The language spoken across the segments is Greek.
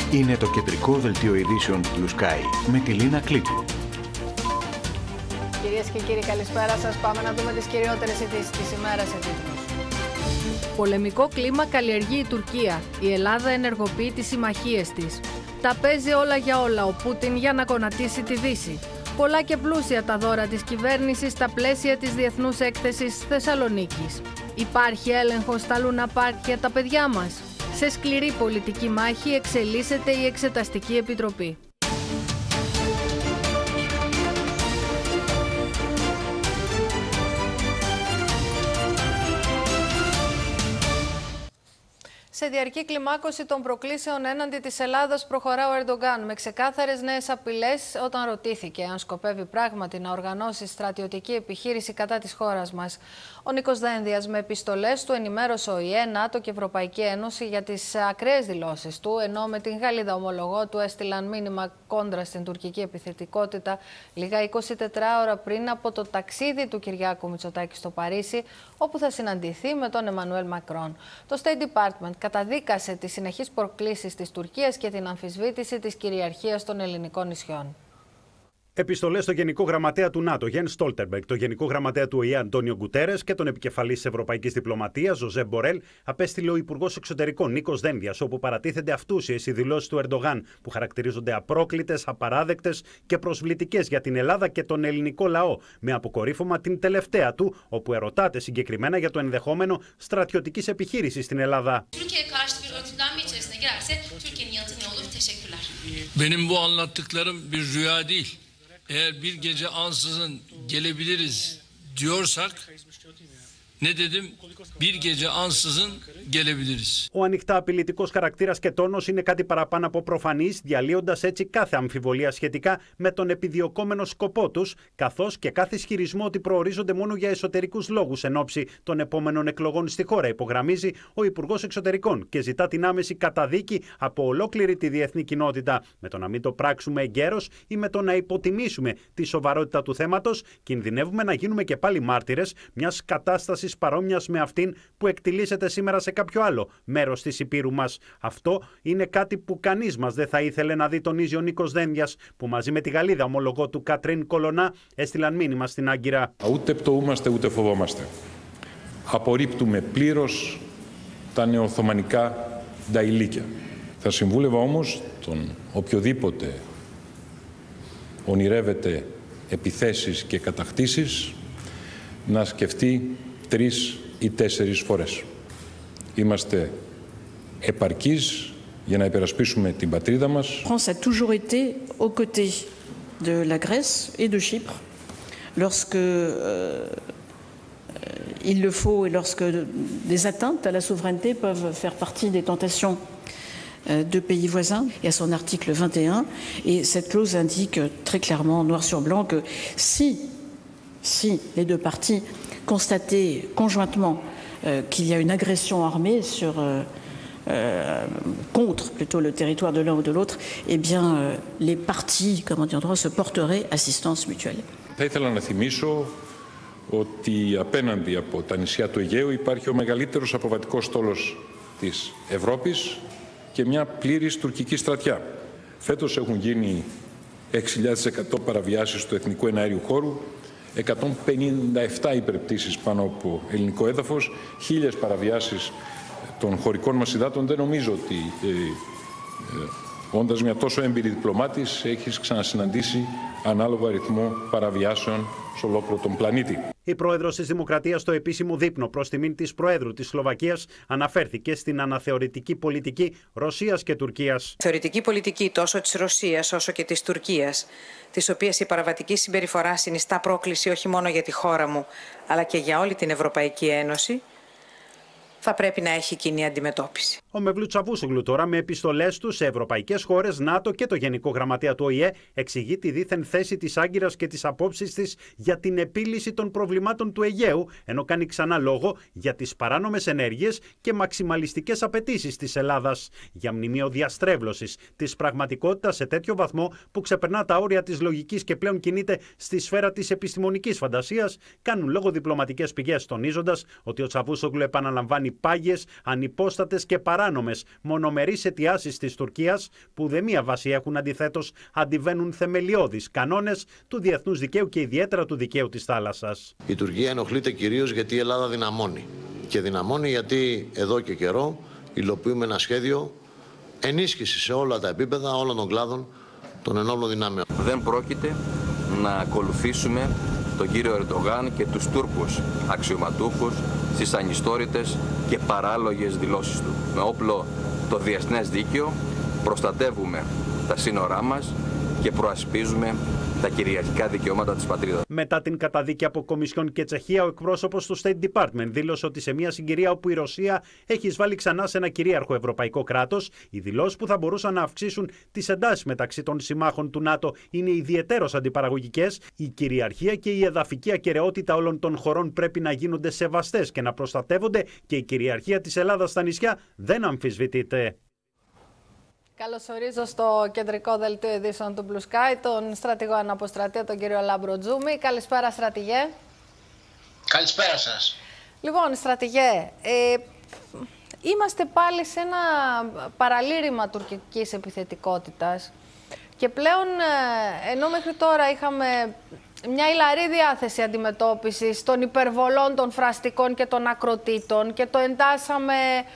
Είναι το κεντρικό δελτίο ειδήσεων του Sky με τη Λίνα Κλήτου. Κυρίες και κύριοι, καλησπέρα σας. Πάμε να δούμε τις κυριότερες ειδήσεις της ημέρας σε τίτλους. Πολεμικό κλίμα καλλιεργεί η Τουρκία. Η Ελλάδα ενεργοποιεί τις συμμαχίες της. Τα παίζει όλα για όλα ο Πούτιν για να γονατίσει τη Δύση. Πολλά και πλούσια τα δώρα της κυβέρνησης στα πλαίσια της Διεθνούς Έκθεσης Θεσσαλονίκης. Υπάρχει έλεγχος στα Λούνα Πάρκ για τα παιδιά μας. Σε σκληρή πολιτική μάχη εξελίσσεται η Εξεταστική Επιτροπή. Σε διαρκή κλιμάκωση των προκλήσεων έναντι της Ελλάδας προχωρά ο Ερντογκάν με ξεκάθαρες νέες απειλές όταν ρωτήθηκε αν σκοπεύει πράγματι να οργανώσει στρατιωτική επιχείρηση κατά της χώρας μας. Ο Νίκος Δένδιας με επιστολές του ενημέρωσε ΟΗΕ, ΝΑΤΟ και Ευρωπαϊκή Ένωση για τις ακραίες δηλώσεις του, ενώ με την Γαλλίδα ομολογό του έστειλαν μήνυμα κόντρα στην τουρκική επιθετικότητα λίγα 24 ώρα πριν από το ταξίδι του Κυριάκου Μητσοτάκη στο Παρίσι, όπου θα συναντηθεί με τον Εμμανουέλ Μακρόν. Το State Department καταδίκασε τις συνεχείς προκλήσεις της Τουρκίας και την αμφισβήτηση της κυριαρχίας των ελληνικών νησιών. Επιστολές στο Γενικό Γραμματέα του ΝΑΤΟ, Γιένς Στόλτερμπεργκ, τον Γενικό Γραμματέα του ΟΗΕ, Αντώνιο Γκουτέρες και τον επικεφαλής της Ευρωπαϊκής Διπλωματίας, Ζωζέπ Μπορέλ, απέστειλε ο Υπουργός Εξωτερικών Νίκος Δένδιας, όπου παρατίθενται αυτούσιες οι δηλώσεις του Ερντογάν, που χαρακτηρίζονται απρόκλητες, απαράδεκτες και προσβλητικές για την Ελλάδα και τον ελληνικό λαό, με αποκορύφωμα την τελευταία του, όπου ερωτάται συγκεκριμένα για το ενδεχόμενο στρατιωτικής επιχείρησης στην Ελλάδα. Benim bu anlattıklarım bir rüya değil. Eğer bir gece ansızın gelebiliriz diyorsak, ne dedim? Bir gece ansızın gelebiliriz. Ο ανοιχτά απειλητικός χαρακτήρας και τόνος είναι κάτι παραπάνω από προφανής, διαλύοντας έτσι κάθε αμφιβολία σχετικά με τον επιδιωκόμενο σκοπό τους, καθώς και κάθε ισχυρισμό ότι προορίζονται μόνο για εσωτερικούς λόγους εν ώψη των επόμενων εκλογών στη χώρα, υπογραμμίζει ο Υπουργός Εξωτερικών και ζητά την άμεση καταδίκη από ολόκληρη τη διεθνή κοινότητα. Με το να μην το πράξουμε εγκαίρως ή με το να υποτιμήσουμε τη σοβαρότητα του θέματος, κινδυνεύουμε να γίνουμε και πάλι μάρτυρες μιας κατάστασης παρόμοιας με αυτήν που εκτιλήσεται σήμερα σε κάποιο άλλο μέρος της υπήρου μας. Αυτό είναι κάτι που κανείς μας δεν θα ήθελε να δει, τονίζει ο Νίκος Δένδιας, που μαζί με τη Γαλλίδα ομολογό του Κατρίν Κολονά έστειλαν μήνυμα στην Άγκυρα. Ούτε πτωούμαστε ούτε φοβόμαστε. Απορρίπτουμε πλήρως τα νεοοθωμανικά νταϊλίκια. Θα συμβούλευα όμως τον οποιοδήποτε ονειρεύεται επιθέσεις και κατακτήσεις να σκεφτεί 3 ή 4 φορές. Είμαστε επαρκείς για να υπερασπίσουμε την πατρίδα μας. La France a toujours été aux côtés de la Grèce et de Chypre lorsque il le faut et lorsque des atteintes à la souveraineté peuvent faire partie des tentations de pays voisins. Et à son article 21, et cette clause indique très clairement, noir sur blanc, que si les deux parties constataient conjointement qu'il y a une agression armée contre plutôt le territoire de l'un ou de l'autre, eh bien les parties, comment dire, se porteraient assistance mutuelle. Θα ήθελα να θυμίσω ότι απέναντι από τα νησιά του Αιγαίου υπάρχει ο μεγαλύτερος αποβατικός στόλος της Ευρώπης και μια πλήρης τουρκική στρατιά. Φέτος έχουν γίνει 6.100 παραβιάσεις του εθνικού εναέριου χώρου, 157 υπερπτήσεις πάνω από ελληνικό έδαφος, 1.000 παραβιάσεις των χωρικών μας υδάτων. Δεν νομίζω ότι όντας μια τόσο έμπειρη διπλωμάτης έχεις ξανασυναντήσει ανάλογο αριθμό παραβιάσεων σε ολόκληρο τον πλανήτη. Η πρόεδρος της Δημοκρατίας στο επίσημο δείπνο προς τιμήν της Προέδρου της Σλοβακίας αναφέρθηκε στην αναθεωρητική πολιτική Ρωσίας και Τουρκίας. Θεωρητική πολιτική τόσο της Ρωσίας όσο και της Τουρκίας, της οποίας η παραβατική συμπεριφορά συνιστά πρόκληση όχι μόνο για τη χώρα μου, αλλά και για όλη την Ευρωπαϊκή Ένωση, θα πρέπει να έχει κοινή αντιμετώπιση. Ο Μευλού Τσαβούσογλου τώρα με επιστολές του σε ευρωπαϊκές χώρες, ΝΑΤΟ και το Γενικό Γραμματέα του ΟΗΕ εξηγεί τη δίθεν θέση της Άγκυρας και τις απόψεις της για την επίλυση των προβλημάτων του Αιγαίου, ενώ κάνει ξανά λόγο για τις παράνομες ενέργειες και μαξιμαλιστικές απαιτήσεις της Ελλάδας για μνημείο διαστρέβλωσης της πραγματικότητας σε τέτοιο βαθμό που ξεπερνά τα όρια της λογικής και πλέον κινείται στη σφαίρα της επιστημονικής φαντασίας, κάνουν λόγο διπλωματικές πηγές, τονίζοντας ότι ο Τσαβούσογλου επαναλαμβάνει οι πάγιες, ανυπόστατες και παράνομες μονομερείς αιτιάσεις της Τουρκίας, που δε μία βάση έχουν, αντιθέτως αντιβαίνουν θεμελιώδεις κανόνες του διεθνούς δικαίου και ιδιαίτερα του δικαίου της θάλασσας. Η Τουρκία ενοχλείται κυρίως γιατί η Ελλάδα δυναμώνει. Και δυναμώνει γιατί εδώ και καιρό υλοποιούμε ένα σχέδιο ενίσχυση σε όλα τα επίπεδα, όλων των κλάδων των ενόπλων δυνάμεων. Δεν πρόκειται να ακολουθήσουμε τον κύριο Ερντογάν και τους Τούρκους αξιωματούχους στις ανιστόρητες και παράλογες δηλώσεις του. Με όπλο το διεθνές δίκαιο προστατεύουμε τα σύνορά μας και προασπίζουμε τα κυριαρχικά δικαιώματα της πατρίδας. Μετά την καταδίκη από Κομισιόν και Τσεχία, ο εκπρόσωπος του State Department δήλωσε ότι σε μια συγκυρία όπου η Ρωσία έχει εισβάλει ξανά σε ένα κυρίαρχο ευρωπαϊκό κράτος, οι δηλώσεις που θα μπορούσαν να αυξήσουν τις εντάσεις μεταξύ των συμμάχων του ΝΑΤΟ είναι ιδιαιτέρως αντιπαραγωγικές. Η κυριαρχία και η εδαφική ακεραιότητα όλων των χωρών πρέπει να γίνονται σεβαστές και να προστατεύονται, και η κυριαρχία της Ελλάδας στα νησιά δεν αμφισβητείται. Καλωσορίζω στο κεντρικό δελτίο ειδήσεων του Blue Sky τον στρατηγό αναποστρατεία, τον κύριο Λάμπρο Τζούμι. Καλησπέρα, στρατηγέ. Καλησπέρα σας. Λοιπόν, στρατηγέ, είμαστε πάλι σε ένα παραλήρημα τουρκικής επιθετικότητας και πλέον, ενώ μέχρι τώρα είχαμε μια ηλαρή διάθεση αντιμετώπισης των υπερβολών των φραστικών και των ακροτήτων και το εντάσσαμε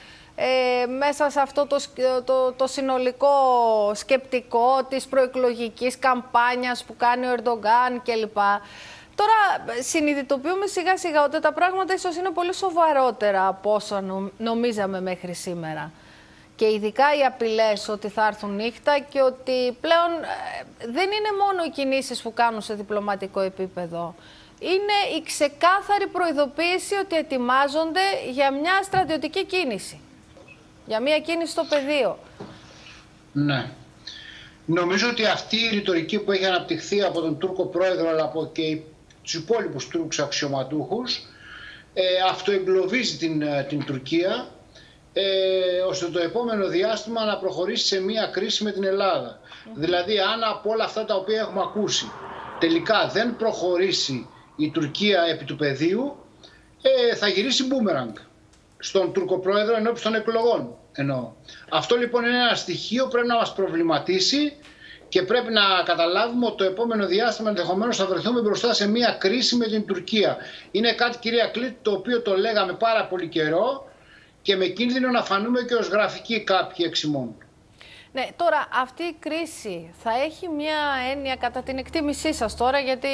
μέσα σε αυτό το συνολικό σκεπτικό της προεκλογικής καμπάνιας που κάνει ο Ερντογκάν κλπ. Τώρα συνειδητοποιούμε σιγά σιγά ότι τα πράγματα ίσως είναι πολύ σοβαρότερα από όσο νομίζαμε μέχρι σήμερα. Και ειδικά οι απειλές ότι θα έρθουν νύχτα και ότι πλέον δεν είναι μόνο οι κινήσεις που κάνουν σε διπλωματικό επίπεδο. Είναι η ξεκάθαρη προειδοποίηση ότι ετοιμάζονται για μια στρατιωτική κίνηση. Για μια κίνηση στο πεδίο. Ναι. Νομίζω ότι αυτή η ρητορική που έχει αναπτυχθεί από τον Τούρκο πρόεδρο αλλά από και τους υπόλοιπους Τούρκους αξιωματούχους αυτοεγκλωβίζει την Τουρκία ώστε το επόμενο διάστημα να προχωρήσει σε μια κρίση με την Ελλάδα. Δηλαδή αν από όλα αυτά τα οποία έχουμε ακούσει τελικά δεν προχωρήσει η Τουρκία επί του πεδίου, θα γυρίσει μπούμεραγκ στον Τούρκο πρόεδρο ενώπιον των εκλογών. Αυτό λοιπόν είναι ένα στοιχείο που πρέπει να μας προβληματίσει και πρέπει να καταλάβουμε ότι το επόμενο διάστημα ενδεχομένως θα βρεθούμε μπροστά σε μια κρίση με την Τουρκία. Είναι κάτι, κυρία Κλήτη, το οποίο το λέγαμε πάρα πολύ καιρό και με κίνδυνο να φανούμε και ως γραφικοί κάποιοι εξ ημών. Ναι, τώρα αυτή η κρίση θα έχει μια έννοια κατά την εκτίμησή σας τώρα, γιατί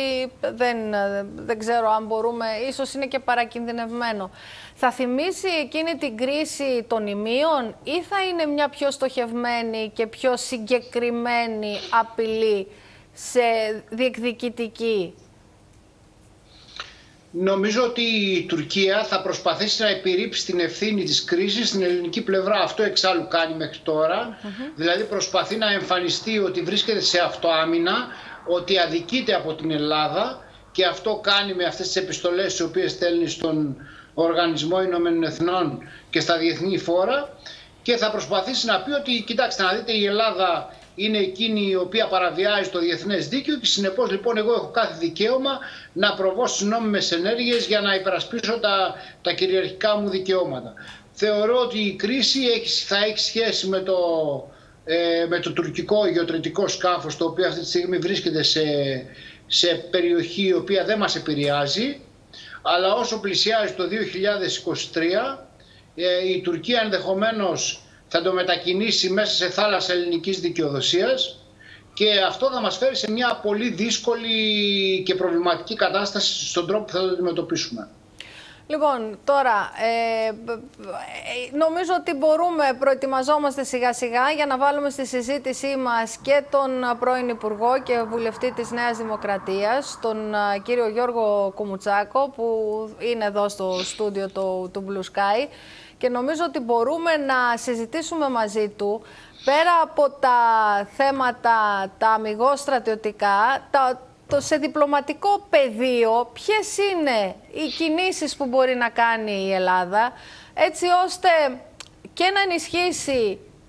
δεν ξέρω αν μπορούμε, ίσως είναι και παρακινδυνευμένο. Θα θυμίσει εκείνη την κρίση των ημείων ή θα είναι μια πιο στοχευμένη και πιο συγκεκριμένη απειλή σε διεκδικητική? Νομίζω ότι η Τουρκία θα προσπαθήσει να επιρρύψει την ευθύνη της κρίσης στην ελληνική πλευρά. Αυτό εξάλλου κάνει μέχρι τώρα. Δηλαδή προσπαθεί να εμφανιστεί ότι βρίσκεται σε αυτοάμυνα, ότι αδικείται από την Ελλάδα, και αυτό κάνει με αυτές τις επιστολές τις οποίες στέλνει στον Οργανισμό Ηνωμένων Εθνών και στα διεθνή φόρα, και θα προσπαθήσει να πει ότι κοιτάξτε να δείτε, η Ελλάδα είναι εκείνη η οποία παραβιάζει το διεθνές δίκαιο και συνεπώς λοιπόν εγώ έχω κάθε δικαίωμα να προβώ στις νόμιμες ενέργειες για να υπερασπίσω τα κυριαρχικά μου δικαιώματα. Θεωρώ ότι η κρίση θα έχει σχέση με το τουρκικό γεωτρητικό σκάφος, το οποίο αυτή τη στιγμή βρίσκεται σε περιοχή η οποία δεν μας επηρεάζει, αλλά όσο πλησιάζει το 2023 η Τουρκία ενδεχομένως θα το μετακινήσει μέσα σε θάλασσα ελληνικής δικαιοδοσίας και αυτό θα μας φέρει σε μια πολύ δύσκολη και προβληματική κατάσταση στον τρόπο που θα το αντιμετωπίσουμε. Λοιπόν, τώρα, νομίζω ότι προετοιμαζόμαστε σιγά σιγά για να βάλουμε στη συζήτησή μας και τον πρώην Υπουργό και βουλευτή της Νέας Δημοκρατίας, τον κύριο Γιώργο Κουμουτσάκο, που είναι εδώ στο στούντιο του Blue Sky, και νομίζω ότι μπορούμε να συζητήσουμε μαζί του, πέρα από τα θέματα τα αμιγώς στρατιωτικά, σε διπλωματικό πεδίο, ποιες είναι οι κινήσεις που μπορεί να κάνει η Ελλάδα, έτσι ώστε και να ενισχύσει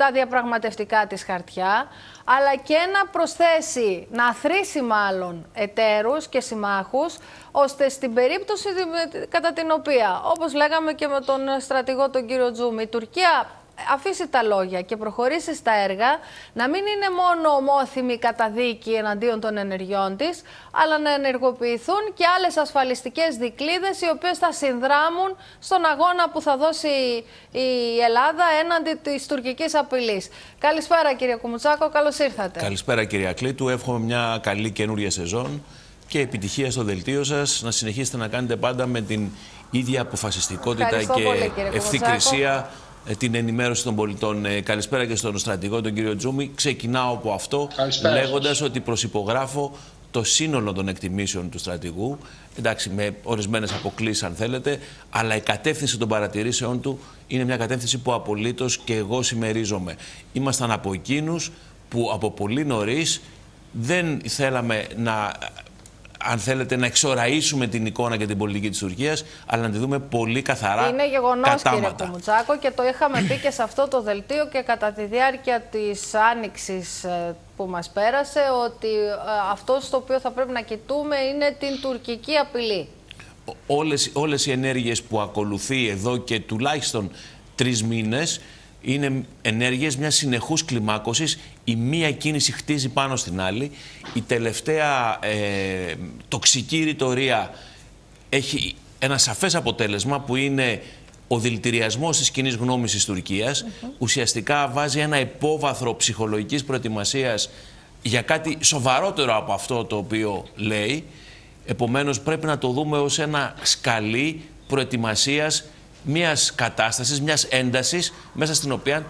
τα διαπραγματευτικά της χαρτιά, αλλά και να προσθέσει, να αθροίσει μάλλον εταίρους και συμμάχους, ώστε στην περίπτωση κατά την οποία, όπως λέγαμε και με τον στρατηγό τον κύριο Τζούμι, η Τουρκία αφήσει τα λόγια και προχωρήσει στα έργα, να μην είναι μόνο ομόθυμη καταδίκη εναντίον των ενεργειών της, αλλά να ενεργοποιηθούν και άλλες ασφαλιστικές δικλείδες, οι οποίες θα συνδράμουν στον αγώνα που θα δώσει η Ελλάδα έναντι της τουρκικής απειλής. Καλησπέρα κύριε Κουμουτσάκο, καλώς ήρθατε. Καλησπέρα κυρία Κλήτου, εύχομαι μια καλή καινούρια σεζόν και επιτυχία στο δελτίο σας, να συνεχίσετε να κάνετε πάντα με την ίδια αποφασιστικότητα και ευθυκρισία την ενημέρωση των πολιτών. Καλησπέρα και στον στρατηγό, τον κύριο Τζούμι. Ξεκινάω από αυτό, λέγοντας ότι προσυπογράφω το σύνολο των εκτιμήσεων του στρατηγού, εντάξει, με ορισμένες αποκλίσεις αν θέλετε, αλλά η κατεύθυνση των παρατηρήσεών του είναι μια κατεύθυνση που απολύτως και εγώ συμμερίζομαι. Ήμασταν από εκείνους που από πολύ νωρίς δεν θέλαμε να, αν θέλετε, να εξοραίσουμε την εικόνα και την πολιτική της Τουρκίας, αλλά να τη δούμε πολύ καθαρά. Είναι γεγονός, κύριε Κουμουτσάκο, και το είχαμε πει και σε αυτό το δελτίο και κατά τη διάρκεια της άνοιξης που μας πέρασε, ότι αυτό στο οποίο θα πρέπει να κοιτούμε είναι την τουρκική απειλή. Όλες οι ενέργειες που ακολουθεί εδώ και τουλάχιστον 3 μήνες είναι ενέργειες μιας συνεχούς κλιμάκωσης. Η μία κίνηση χτίζει πάνω στην άλλη. Η τελευταία τοξική ρητορία έχει ένα σαφές αποτέλεσμα, που είναι ο δηλητηριασμός της κοινής γνώμης της Τουρκίας. Ουσιαστικά βάζει ένα υπόβαθρο ψυχολογικής προετοιμασίας για κάτι σοβαρότερο από αυτό το οποίο λέει. Επομένως πρέπει να το δούμε ως ένα σκαλί προετοιμασίας μιας κατάστασης, μιας έντασης, μέσα στην οποία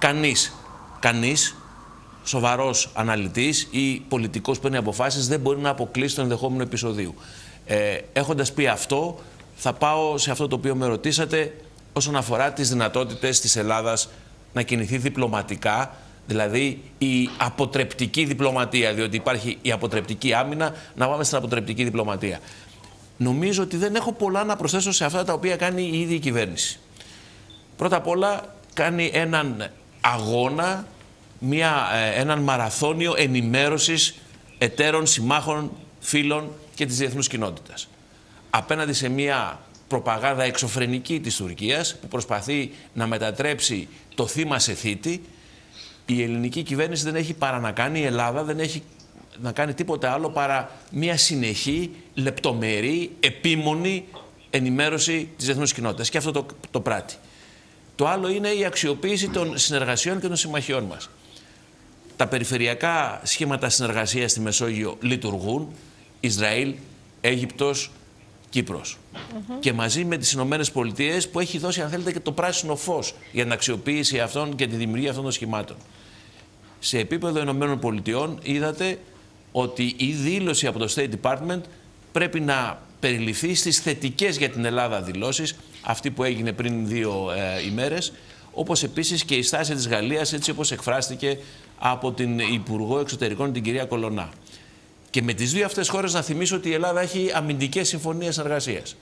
κανείς σοβαρός αναλυτής ή πολιτικός που παίρνει αποφάσεις δεν μπορεί να αποκλείσει τον ενδεχόμενο επεισοδίου. Έχοντας πει αυτό, θα πάω σε αυτό το οποίο με ρωτήσατε όσον αφορά τις δυνατότητες της Ελλάδας να κινηθεί διπλωματικά, δηλαδή η αποτρεπτική διπλωματία, διότι υπάρχει η αποτρεπτική άμυνα, να πάμε στην αποτρεπτική διπλωματία. Νομίζω ότι δεν έχω πολλά να προσθέσω σε αυτά τα οποία κάνει η ίδια η κυβέρνηση. Πρώτα απ' όλα κάνει έναν αγώνα, έναν μαραθώνιο ενημέρωσης εταίρων, συμμάχων, φίλων και της διεθνούς κοινότητας. Απέναντι σε μια προπαγάνδα εξωφρενική της Τουρκίας, που προσπαθεί να μετατρέψει το θύμα σε θήτη, η ελληνική κυβέρνηση δεν έχει παρά να κάνει, η Ελλάδα δεν έχει να κάνει τίποτα άλλο παρά μια συνεχή, λεπτομερή, επίμονη ενημέρωση της διεθνούς κοινότητας. Και αυτό το πράττει. Το άλλο είναι η αξιοποίηση των συνεργασιών και των συμμαχιών μας. Τα περιφερειακά σχήματα συνεργασίας στη Μεσόγειο λειτουργούν. Ισραήλ, Αίγυπτος, Κύπρος. Και μαζί με τις Ηνωμένες Πολιτείες, που έχει δώσει, αν θέλετε, και το πράσινο φως για την αξιοποίηση αυτών και τη δημιουργία αυτών των σχημάτων. Σε επίπεδο Ηνωμένων Πολιτειών είδατε ότι η δήλωση από το State Department πρέπει να περιληφθεί στις θετικές για την Ελλάδα δηλώσεις, αυτή που έγινε πριν 2 ημέρες, όπως επίσης και η στάση της Γαλλίας, έτσι όπως εκφράστηκε από την Υπουργό Εξωτερικών, την κυρία Κολονά. Και με τις 2 αυτές χώρες να θυμίσω ότι η Ελλάδα έχει αμυντικές συμφωνίες συνεργασίας.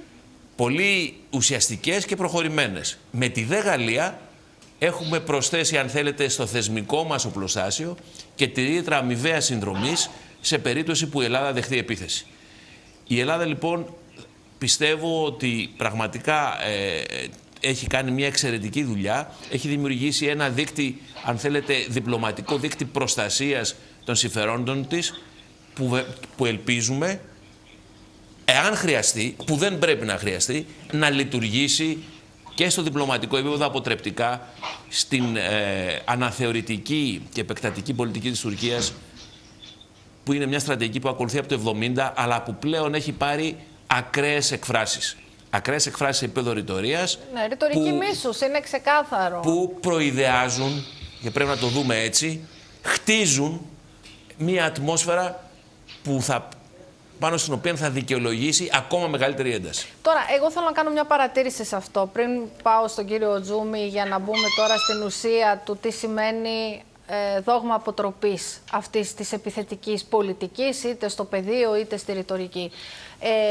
Πολύ ουσιαστικές και προχωρημένες. Με τη δε Γαλλία έχουμε προσθέσει, αν θέλετε, στο θεσμικό μας οπλοστάσιο και τη ρήτρα αμοιβαίας συνδρομής σε περίπτωση που η Ελλάδα δεχτεί επίθεση. Η Ελλάδα λοιπόν πιστεύω ότι πραγματικά έχει κάνει μια εξαιρετική δουλειά. Έχει δημιουργήσει ένα δίκτυ, αν θέλετε, διπλωματικό δίκτυ προστασίας των συμφερόντων της, που ελπίζουμε, εάν χρειαστεί, που δεν πρέπει να χρειαστεί, να λειτουργήσει και στο διπλωματικό επίπεδο αποτρεπτικά στην αναθεωρητική και επεκτατική πολιτική της Τουρκίας, που είναι μια στρατηγική που ακολουθεί από το 70, αλλά που πλέον έχει πάρει ακραίες εκφράσεις. Ακραίες εκφράσεις σε επίπεδο ρητορίας. Ναι, ρητορική μίσους, είναι ξεκάθαρο. Που προειδεάζουν, και πρέπει να το δούμε έτσι, χτίζουν μια ατμόσφαιρα που πάνω στην οποία θα δικαιολογήσει ακόμα μεγαλύτερη ένταση. Τώρα, εγώ θέλω να κάνω μια παρατήρηση σε αυτό, πριν πάω στον κύριο Τζούμι, για να μπούμε τώρα στην ουσία του τι σημαίνει δόγμα αποτροπής αυτής της επιθετικής πολιτικής, είτε στο πεδίο είτε στη ρητορική.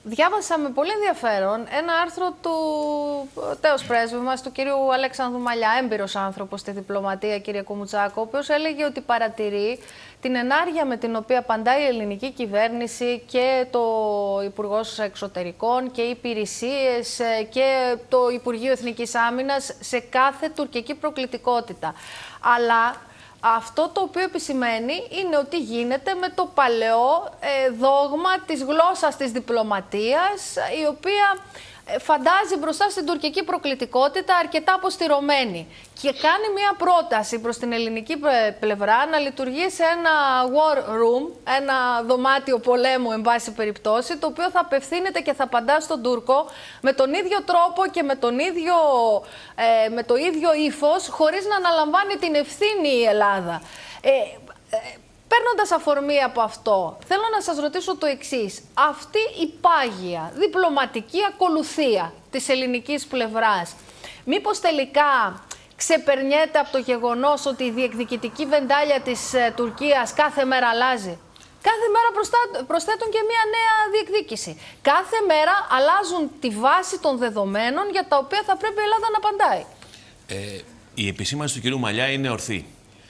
Διάβασα με πολύ ενδιαφέρον ένα άρθρο του τέος πρέσβη μας, του κυρίου Αλέξανδρου Μαλιά, έμπειρος άνθρωπος στη διπλωματία, κύριε Κουμουτσάκο, ο οποίος έλεγε ότι παρατηρεί την ενάργεια με την οποία απαντάει η ελληνική κυβέρνηση και το Υπουργός Εξωτερικών και οι υπηρεσίες και το Υπουργείο Εθνικής Άμυνας σε κάθε τουρκική προκλητικότητα. Αλλά αυτό το οποίο επισημαίνει είναι ότι γίνεται με το παλαιό δόγμα της γλώσσας της διπλωματίας, η οποία φαντάζει μπροστά στην τουρκική προκλητικότητα αρκετά αποστηρωμένη. Και κάνει μια πρόταση προς την ελληνική πλευρά να λειτουργεί σε ένα war room, ένα δωμάτιο πολέμου εν πάση περιπτώσει, το οποίο θα απευθύνεται και θα απαντά στον Τούρκο με τον ίδιο τρόπο και με το ίδιο ύφος, χωρίς να αναλαμβάνει την ευθύνη η Ελλάδα. Παίρνοντας αφορμή από αυτό, θέλω να σας ρωτήσω το εξής. Αυτή η πάγια διπλωματική ακολουθία της ελληνικής πλευράς, μήπως τελικά ξεπερνιέται από το γεγονός ότι η διεκδικητική βεντάλια της Τουρκίας κάθε μέρα αλλάζει? Κάθε μέρα προσθέτουν και μια νέα διεκδίκηση. Κάθε μέρα αλλάζουν τη βάση των δεδομένων για τα οποία θα πρέπει η Ελλάδα να απαντάει. Η επισήμανση του κ. Μαλιά είναι ορθή.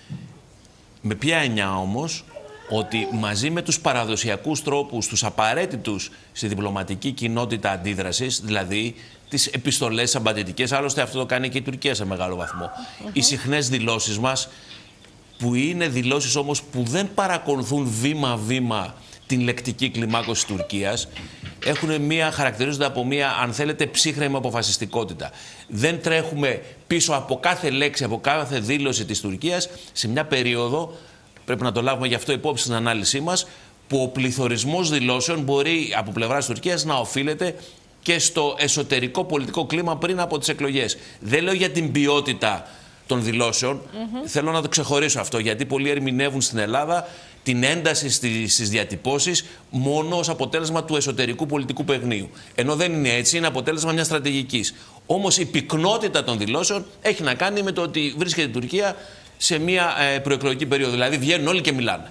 Με ποια έννοια όμως? Ότι μαζί με τους παραδοσιακούς τρόπους, τους απαραίτητους στη διπλωματική κοινότητα αντίδρασης, δηλαδή τις επιστολές αμπατητικές, άλλωστε αυτό το κάνει και η Τουρκία σε μεγάλο βαθμό, οι συχνές δηλώσεις μας, που είναι δηλώσεις όμως που δεν παρακολουθούν βήμα-βήμα την λεκτική κλιμάκωση της Τουρκίας, χαρακτηρίζονται από μία, αν θέλετε, ψύχρεμη αποφασιστικότητα. Δεν τρέχουμε πίσω από κάθε λέξη, από κάθε δήλωση της Τουρκίας σε μια περίοδο, πρέπει να το λάβουμε γι' αυτό υπόψη στην ανάλυση μας, που ο πληθωρισμός δηλώσεων μπορεί από πλευράς της Τουρκίας να οφείλεται και στο εσωτερικό πολιτικό κλίμα πριν από τις εκλογές. Δεν λέω για την ποιότητα των δηλώσεων, θέλω να το ξεχωρίσω αυτό, γιατί πολλοί ερμηνεύουν στην Ελλάδα την ένταση στις διατυπώσεις μόνο ως αποτέλεσμα του εσωτερικού πολιτικού παιχνίου. Ενώ δεν είναι έτσι, είναι αποτέλεσμα μιας στρατηγικής. Όμως η πυκνότητα των δηλώσεων έχει να κάνει με το ότι βρίσκεται η Τουρκία σε μια προεκλογική περίοδο. Δηλαδή βγαίνουν όλοι και μιλάνε.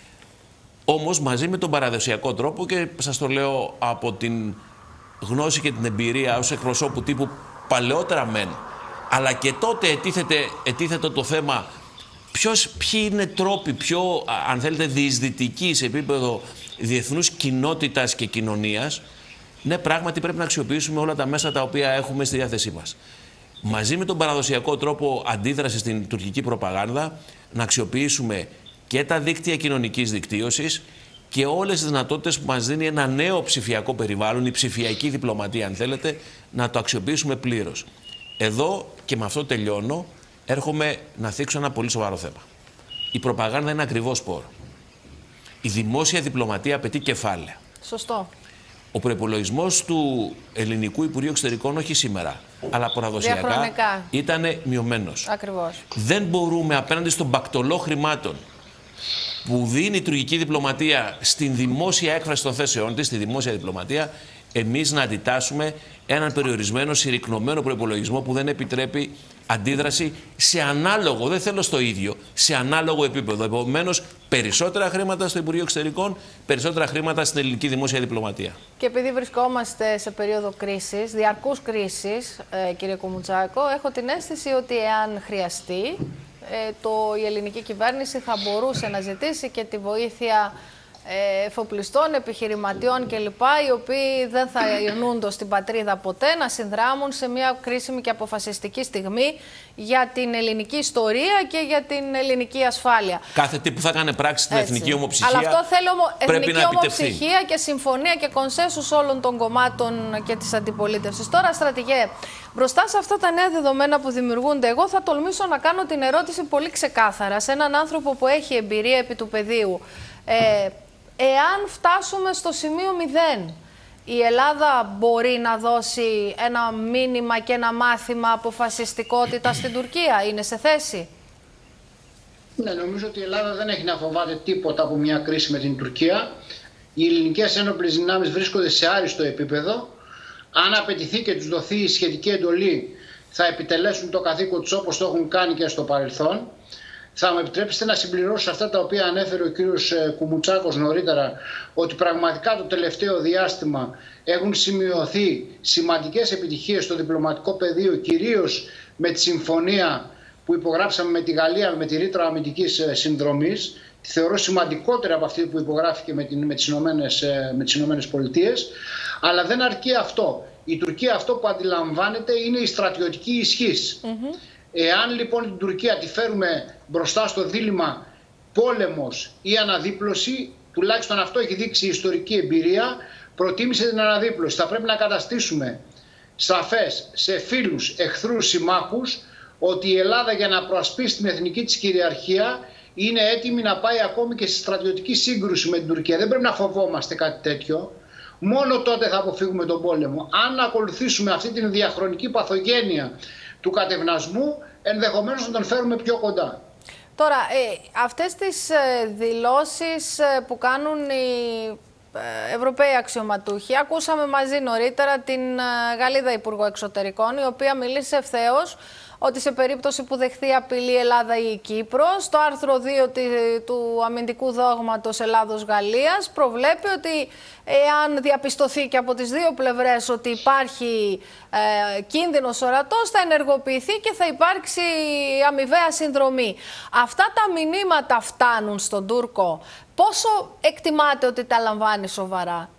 Όμως μαζί με τον παραδοσιακό τρόπο, και σας το λέω από την γνώση και την εμπειρία ως εκπροσώπου τύπου παλαιότερα μεν, αλλά και τότε ετίθετο το θέμα ποιοι είναι τρόποι πιο, αν θέλετε, διεισδυτικοί σε επίπεδο διεθνούς κοινότητας και κοινωνίας. Ναι, πράγματι πρέπει να αξιοποιήσουμε όλα τα μέσα τα οποία έχουμε στη διάθεσή μας. Μαζί με τον παραδοσιακό τρόπο αντίδρασης στην τουρκική προπαγάνδα, να αξιοποιήσουμε και τα δίκτυα κοινωνικής δικτύωσης και όλες τις δυνατότητες που μας δίνει ένα νέο ψηφιακό περιβάλλον, η ψηφιακή διπλωματία, αν θέλετε, να το αξιοποιήσουμε πλήρως. Εδώ, και με αυτό τελειώνω, έρχομαι να θίξω ένα πολύ σοβαρό θέμα. Η προπαγάνδα είναι ακριβώς σπόρο. Η δημόσια διπλωματία απαιτεί κεφάλαια. Σωστό. Ο προϋπολογισμός του Ελληνικού Υπουργείου Εξωτερικών, όχι σήμερα, αλλά παραδοσιακά, ήταν μειωμένος. Ακριβώς. Δεν μπορούμε απέναντι στον μπακτολό χρημάτων που δίνει η τουρκική διπλωματία στην δημόσια έκφραση των θέσεών της, στη δημόσια διπλωματία, εμείς να αντιτάσσουμε έναν περιορισμένο, συρρικνωμένο προϋπολογισμό που δεν επιτρέπει αντίδραση σε ανάλογο, δεν θέλω στο ίδιο, σε ανάλογο επίπεδο. Επομένως, περισσότερα χρήματα στο Υπουργείο Εξωτερικών, περισσότερα χρήματα στην ελληνική δημόσια διπλωματία. Και επειδή βρισκόμαστε σε περίοδο κρίσης, διαρκούς κρίσης, κύριε Κουμουτσάκο, έχω την αίσθηση ότι εάν χρειαστεί, η ελληνική κυβέρνηση θα μπορούσε να ζητήσει και τη βοήθεια εφοπλιστών, επιχειρηματιών κλπ, οι οποίοι δεν θα ειρνούνται στην πατρίδα ποτέ, να συνδράμουν σε μια κρίσιμη και αποφασιστική στιγμή για την ελληνική ιστορία και για την ελληνική ασφάλεια. Κάθε τι που θα κάνει πράξη στην εθνική ομοψυχία. Αλλά αυτό θέλει εθνική ομοψυχία και συμφωνία και κονσένσους όλων των κομμάτων και της αντιπολίτευσης. Τώρα, στρατηγέ, μπροστά σε αυτά τα νέα δεδομένα που δημιουργούνται, εγώ θα τολμήσω να κάνω την ερώτηση πολύ ξεκάθαρα σε έναν άνθρωπο που έχει εμπειρία επί του πεδίου. Εάν φτάσουμε στο σημείο 0, η Ελλάδα μπορεί να δώσει ένα μήνυμα και ένα μάθημα αποφασιστικότητα στην Τουρκία? Είναι σε θέση? Ναι, νομίζω ότι η Ελλάδα δεν έχει να φοβάται τίποτα από μια κρίση με την Τουρκία. Οι ελληνικές ένοπλες δυνάμεις βρίσκονται σε άριστο επίπεδο. Αν απαιτηθεί και τους δοθεί η σχετική εντολή, θα επιτελέσουν το καθήκον τους όπως το έχουν κάνει και στο παρελθόν. Θα μου επιτρέψετε να συμπληρώσω αυτά τα οποία ανέφερε ο κύριος Κουμουτσάκος νωρίτερα, ότι πραγματικά το τελευταίο διάστημα έχουν σημειωθεί σημαντικές επιτυχίες στο διπλωματικό πεδίο, κυρίως με τη συμφωνία που υπογράψαμε με τη Γαλλία με τη ρήτρα αμυντικής συνδρομής. Τη θεωρώ σημαντικότερη από αυτή που υπογράφηκε με τις Ηνωμένες Πολιτείες. Αλλά δεν αρκεί αυτό. Η Τουρκία αυτό που αντιλαμβάνεται είναι η στρατιωτική ισχύς. Εάν λοιπόν την Τουρκία τη φέρουμε μπροστά στο δίλημμα πόλεμος ή αναδίπλωση, τουλάχιστον αυτό έχει δείξει η ιστορική εμπειρία, προτίμησε την αναδίπλωση. Θα πρέπει να καταστήσουμε σαφές σε φίλους, εχθρούς, συμμάχους ότι η Ελλάδα για να προασπίσει την εθνική της κυριαρχία είναι έτοιμη να πάει ακόμη και στη στρατιωτική σύγκρουση με την Τουρκία. Δεν πρέπει να φοβόμαστε κάτι τέτοιο. Μόνο τότε θα αποφύγουμε τον πόλεμο. Αν ακολουθήσουμε αυτή την διαχρονική παθογένεια του κατευνασμού, ενδεχομένως να τον φέρουμε πιο κοντά. Τώρα, αυτές τις δηλώσεις που κάνουν οι Ευρωπαίοι αξιωματούχοι, ακούσαμε μαζί νωρίτερα την Γαλλίδα Υπουργό Εξωτερικών, η οποία μίλησε ευθέως ότι σε περίπτωση που δεχθεί απειλή η Ελλάδα ή η Κύπρος, το άρθρο 2 του αμυντικού δόγματος Ελλάδος-Γαλλίας προβλέπει ότι εάν διαπιστωθεί και από τις δύο πλευρές ότι υπάρχει κίνδυνος ορατός, θα ενεργοποιηθεί και θα υπάρξει αμοιβαία συνδρομή. Αυτά τα μηνύματα φτάνουν στον Τούρκο. Πόσο εκτιμάτε ότι τα λαμβάνει σοβαρά?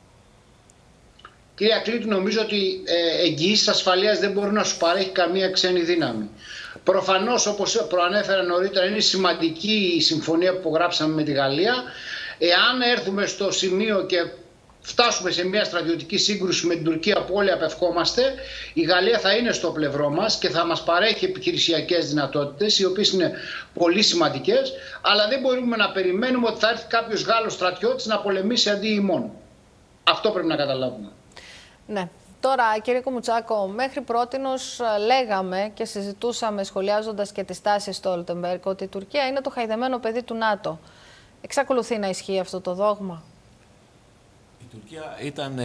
Κυρία Κλήτου, νομίζω ότι εγγυήσεις ασφαλείας δεν μπορεί να σου παρέχει καμία ξένη δύναμη. Προφανώς, όπως προανέφερα νωρίτερα, είναι σημαντική η συμφωνία που υπογράψαμε με τη Γαλλία. Εάν έρθουμε στο σημείο και φτάσουμε σε μια στρατιωτική σύγκρουση με την Τουρκία που όλοι απευχόμαστε, η Γαλλία θα είναι στο πλευρό μας και θα μας παρέχει επιχειρησιακές δυνατότητες, οι οποίες είναι πολύ σημαντικές, αλλά δεν μπορούμε να περιμένουμε ότι θα έρθει κάποιος Γάλλος στρατιώτης να πολεμήσει αντί ημών. Αυτό πρέπει να καταλάβουμε. Ναι. Τώρα, κύριε Κουμουτσάκο, μέχρι πρότινος λέγαμε και συζητούσαμε, σχολιάζοντας και τη στάση Στόλτεμπεργκ, ότι η Τουρκία είναι το χαϊδεμένο παιδί του ΝΑΤΟ. Εξακολουθεί να ισχύει αυτό το δόγμα? Η Τουρκία ήταν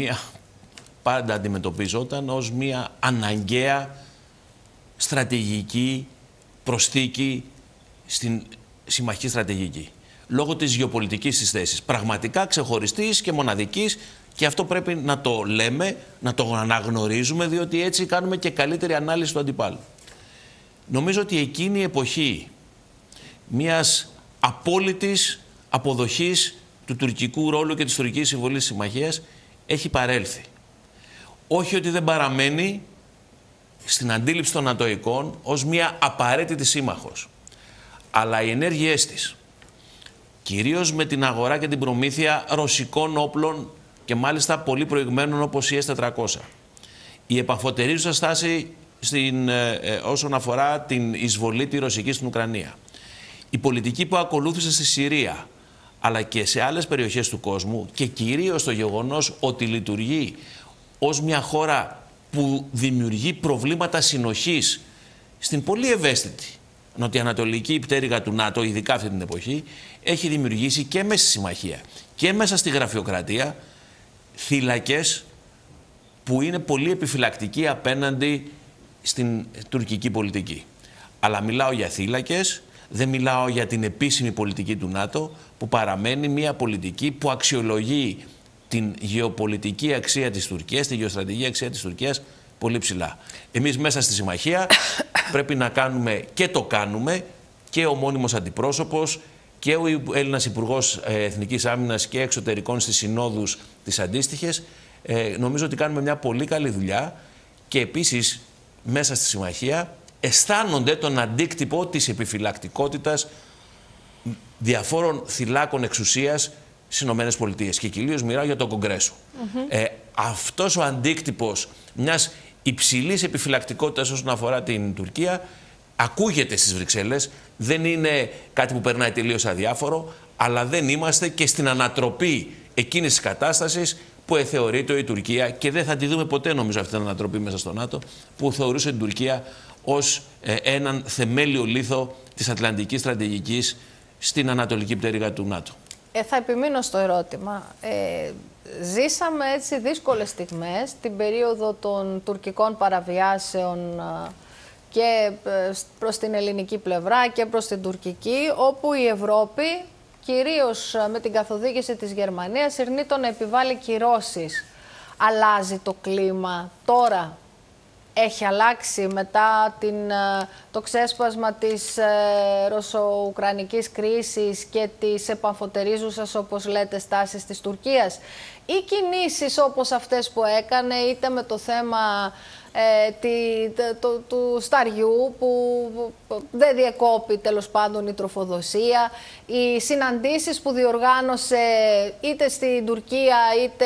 πάντα αντιμετωπιζόταν ως μια αναγκαία στρατηγική προσθήκη στην συμμαχική στρατηγική. Λόγω της γεωπολιτικής της θέσης. Πραγματικά ξεχωριστής και μοναδικής. Και αυτό πρέπει να το λέμε, να το αναγνωρίζουμε, διότι έτσι κάνουμε και καλύτερη ανάλυση του αντιπάλου. Νομίζω ότι εκείνη η εποχή μιας απόλυτης αποδοχής του τουρκικού ρόλου και της τουρκικής συμβολής συμμαχίας έχει παρέλθει. Όχι ότι δεν παραμένει στην αντίληψη των νατοικών ως μια απαραίτητη σύμμαχος. Αλλά οι ενέργειές της, κυρίως με την αγορά και την προμήθεια ρωσικών όπλων και μάλιστα πολύ προηγμένων όπως η S-400. Η επαμφωτερίζουσα στάση όσον αφορά την εισβολή τη ρωσική στην Ουκρανία. Η πολιτική που ακολούθησε στη Συρία, αλλά και σε άλλες περιοχές του κόσμου και κυρίως το γεγονός ότι λειτουργεί ως μια χώρα που δημιουργεί προβλήματα συνοχής στην πολύ ευαίσθητη νοτιοανατολική πτέρυγα του ΝΑΤΟ, ειδικά αυτή την εποχή, έχει δημιουργήσει και μέσα στη συμμαχία και μέσα στη γραφειοκρατία θύλακες που είναι πολύ επιφυλακτικοί απέναντι στην τουρκική πολιτική. Αλλά μιλάω για θύλακες, δεν μιλάω για την επίσημη πολιτική του ΝΑΤΟ, που παραμένει μια πολιτική που αξιολογεί την γεωπολιτική αξία της Τουρκίας, τη γεωστρατηγική αξία της Τουρκίας πολύ ψηλά. Εμείς μέσα στη συμμαχία πρέπει να κάνουμε και το κάνουμε, και ο μόνιμος αντιπρόσωπος και ο Έλληνας Υπουργός Εθνικής Άμυνας και Εξωτερικών στις συνόδους τις αντίστοιχες. Νομίζω ότι κάνουμε μια πολύ καλή δουλειά και επίσης μέσα στη συμμαχία αισθάνονται τον αντίκτυπο της επιφυλακτικότητας διαφόρων θυλάκων εξουσίας στις ΗΠΑ και κυρίως μιλάω για το Κογκρέσο. Αυτός ο αντίκτυπος μιας υψηλής επιφυλακτικότητας όσον αφορά την Τουρκία ακούγεται στις Βρυξέλλες, δεν είναι κάτι που περνάει τελείως αδιάφορο, αλλά δεν είμαστε και στην ανατροπή εκείνης της κατάστασης που θεωρείται η Τουρκία, και δεν θα τη δούμε ποτέ νομίζω αυτή την ανατροπή μέσα στο ΝΑΤΟ, που θεωρούσε την Τουρκία ως έναν θεμέλιο λίθο της ατλαντικής στρατηγικής στην ανατολική πτέρυγα του ΝΑΤΟ. Θα επιμείνω στο ερώτημα. Ζήσαμε έτσι δύσκολες στιγμές την περίοδο των τουρκικών παραβιάσεων και προς την ελληνική πλευρά και προς την τουρκική, όπου η Ευρώπη, κυρίως με την καθοδήγηση της Γερμανίας, ειρνεί το να επιβάλλει κυρώσεις. Αλλάζει το κλίμα τώρα? Έχει αλλάξει μετά το ξέσπασμα της ρωσο-ουκρανικής κρίσης και της επαμφωτερίζουσας, όπως λέτε, στάσης της Τουρκίας, ή κινήσεις όπως αυτές που έκανε, είτε με το θέμα του σταριού που δεν διεκόπη τέλος πάντων η τροφοδοσία, οι συναντήσεις που διοργάνωσε είτε στην Τουρκία είτε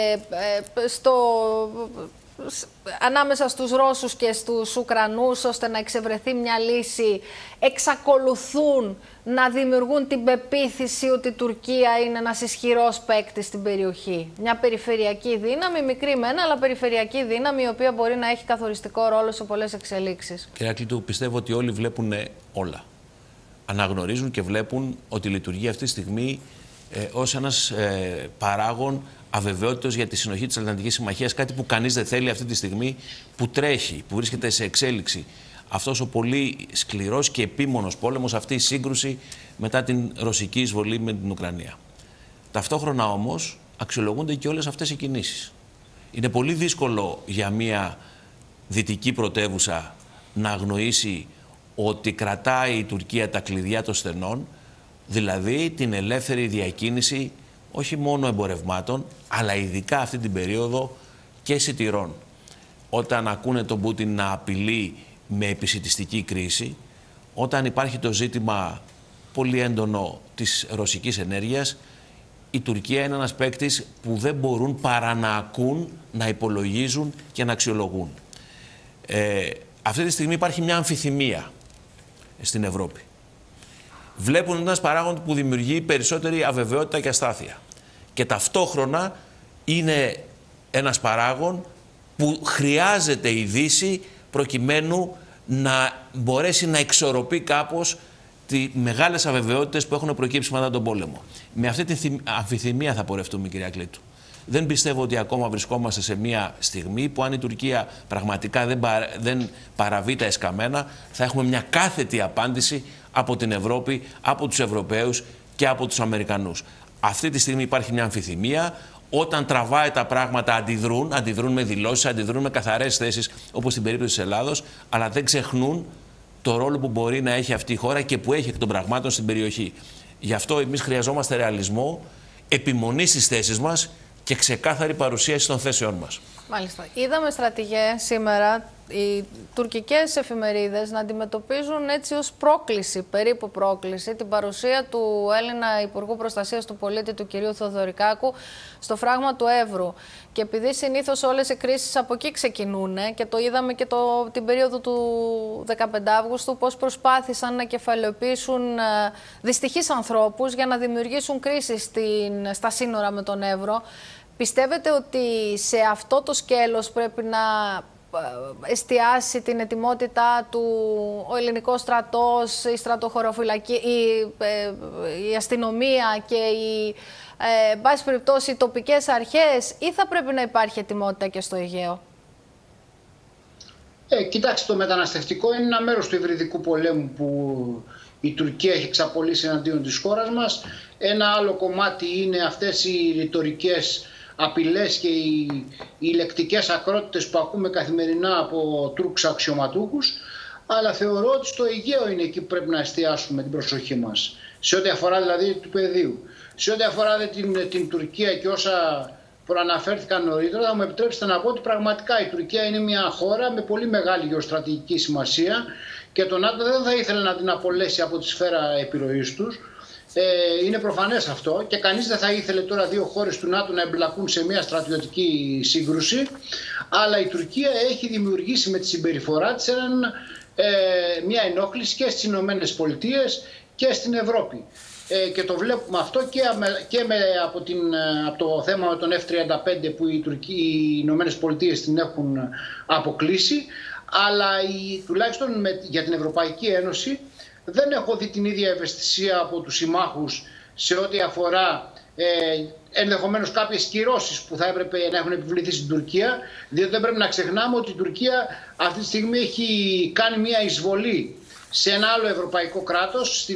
ανάμεσα στους Ρώσους και στους Ουκρανούς, ώστε να εξευρεθεί μια λύση, εξακολουθούν να δημιουργούν την πεποίθηση ότι η Τουρκία είναι ένας ισχυρός παίκτης στην περιοχή. Μια περιφερειακή δύναμη, μικρή μένα, αλλά περιφερειακή δύναμη, η οποία μπορεί να έχει καθοριστικό ρόλο σε πολλές εξελίξεις. Κύριε Ακλήτου, πιστεύω ότι όλοι βλέπουν όλα. Αναγνωρίζουν και βλέπουν ότι λειτουργεί αυτή τη στιγμή ως ένας παράγων αβεβαιότητας για τη συνοχή της Ατλαντικής Συμμαχίας, κάτι που κανείς δεν θέλει αυτή τη στιγμή, που τρέχει, που βρίσκεται σε εξέλιξη. Αυτός ο πολύ σκληρός και επίμονος πόλεμος, αυτή η σύγκρουση μετά την ρωσική εισβολή με την Ουκρανία. Ταυτόχρονα όμως αξιολογούνται και όλες αυτές οι κινήσεις. Είναι πολύ δύσκολο για μια δυτική πρωτεύουσα να αγνοήσει ότι κρατάει η Τουρκία τα κλειδιά των στενών, δηλαδή την ελεύθερη διακίνηση όχι μόνο εμπορευμάτων, αλλά ειδικά αυτή την περίοδο και σιτηρών. Όταν ακούνε τον Πούτιν να απειλεί με επισιτιστική κρίση, όταν υπάρχει το ζήτημα πολύ έντονο της ρωσικής ενέργειας, η Τουρκία είναι ένας παίκτης που δεν μπορούν παρά να ακούν, να υπολογίζουν και να αξιολογούν. Αυτή τη στιγμή υπάρχει μια αμφιθυμία στην Ευρώπη. Βλέπουν ένας παράγοντας που δημιουργεί περισσότερη αβεβαιότητα και αστάθεια. Και ταυτόχρονα είναι ένας παράγον που χρειάζεται η Δύση προκειμένου να μπορέσει να εξορροπεί κάπως τις μεγάλες αβεβαιότητες που έχουν προκύψει μετά τον πόλεμο. Με αυτή την αμφιθυμία θα πορευτούμε, κυρία Ακλήτου. Δεν πιστεύω ότι ακόμα βρισκόμαστε σε μια στιγμή που αν η Τουρκία πραγματικά δεν παραβεί τα εσκαμμένα, θα έχουμε μια κάθετη απάντηση από την Ευρώπη, από τους Ευρωπαίους και από τους Αμερικανούς. Αυτή τη στιγμή υπάρχει μια αμφιθυμία. Όταν τραβάει τα πράγματα αντιδρούν με δηλώσεις, αντιδρούν με καθαρές θέσεις, όπως στην περίπτωση της Ελλάδος, αλλά δεν ξεχνούν το ρόλο που μπορεί να έχει αυτή η χώρα και που έχει εκ των πραγμάτων στην περιοχή. Γι' αυτό εμείς χρειαζόμαστε ρεαλισμό, επιμονή στις θέσεις μας και ξεκάθαρη παρουσίαση των θέσεών μας. Μάλιστα. Είδαμε, στρατηγέ, σήμερα οι τουρκικές εφημερίδες να αντιμετωπίζουν έτσι ως πρόκληση, περίπου πρόκληση, την παρουσία του Έλληνα Υπουργού Προστασίας του Πολίτη, του κυρίου Θοδωρικάκου, στο φράγμα του Εύρου. Και επειδή συνήθως όλες οι κρίσεις από εκεί ξεκινούν, και το είδαμε και την περίοδο του 15 Αύγουστου, πώς προσπάθησαν να κεφαλαιοποιήσουν δυστυχείς ανθρώπους για να δημιουργήσουν κρίσεις στα σύνορα με τον Εύρο. Πιστεύετε ότι σε αυτό το σκέλος πρέπει να εστιάσει την ετοιμότητά του ο ελληνικός στρατός, η στρατοχωροφυλακή, η αστυνομία και εν πάση περιπτώσει οι τοπικές αρχές, ή θα πρέπει να υπάρχει ετοιμότητα και στο Αιγαίο? Κοιτάξτε, το μεταναστευτικό είναι ένα μέρος του υβριδικού πολέμου που η Τουρκία έχει εξαπολύσει εναντίον της χώρας μας. Ένα άλλο κομμάτι είναι αυτές οι ρητορικές απειλές και οι λεκτικές ακρότητες που ακούμε καθημερινά από Τούρκους αξιωματούχους, αλλά θεωρώ ότι στο Αιγαίο είναι εκεί που πρέπει να εστιάσουμε την προσοχή μας, σε ό,τι αφορά δηλαδή του πεδίου. Σε ό,τι αφορά την Τουρκία και όσα προαναφέρθηκαν νωρίτερα, θα μου επιτρέψετε να πω ότι πραγματικά η Τουρκία είναι μια χώρα με πολύ μεγάλη γεωστρατηγική σημασία και το ΝΑΤΟ δεν θα ήθελε να την απολέσει από τη σφαίρα επιρροής τους. Είναι προφανές αυτό και κανείς δεν θα ήθελε τώρα δύο χώρες του ΝΑΤΟ να εμπλακούν σε μια στρατιωτική σύγκρουση, αλλά η Τουρκία έχει δημιουργήσει με τη συμπεριφορά της μια ενόχληση και στις Ηνωμένες Πολιτείες και στην Ευρώπη. Και το βλέπουμε αυτό και από το θέμα με τον F-35 που οι Ηνωμένες Πολιτείες την έχουν αποκλείσει, αλλά τουλάχιστον για την Ευρωπαϊκή Ένωση δεν έχω δει την ίδια ευαισθησία από τους συμμάχους σε ό,τι αφορά ενδεχομένως κάποιες κυρώσεις που θα έπρεπε να έχουν επιβληθεί στην Τουρκία, διότι δεν πρέπει να ξεχνάμε ότι η Τουρκία αυτή τη στιγμή έχει κάνει μια εισβολή σε ένα άλλο ευρωπαϊκό κράτος,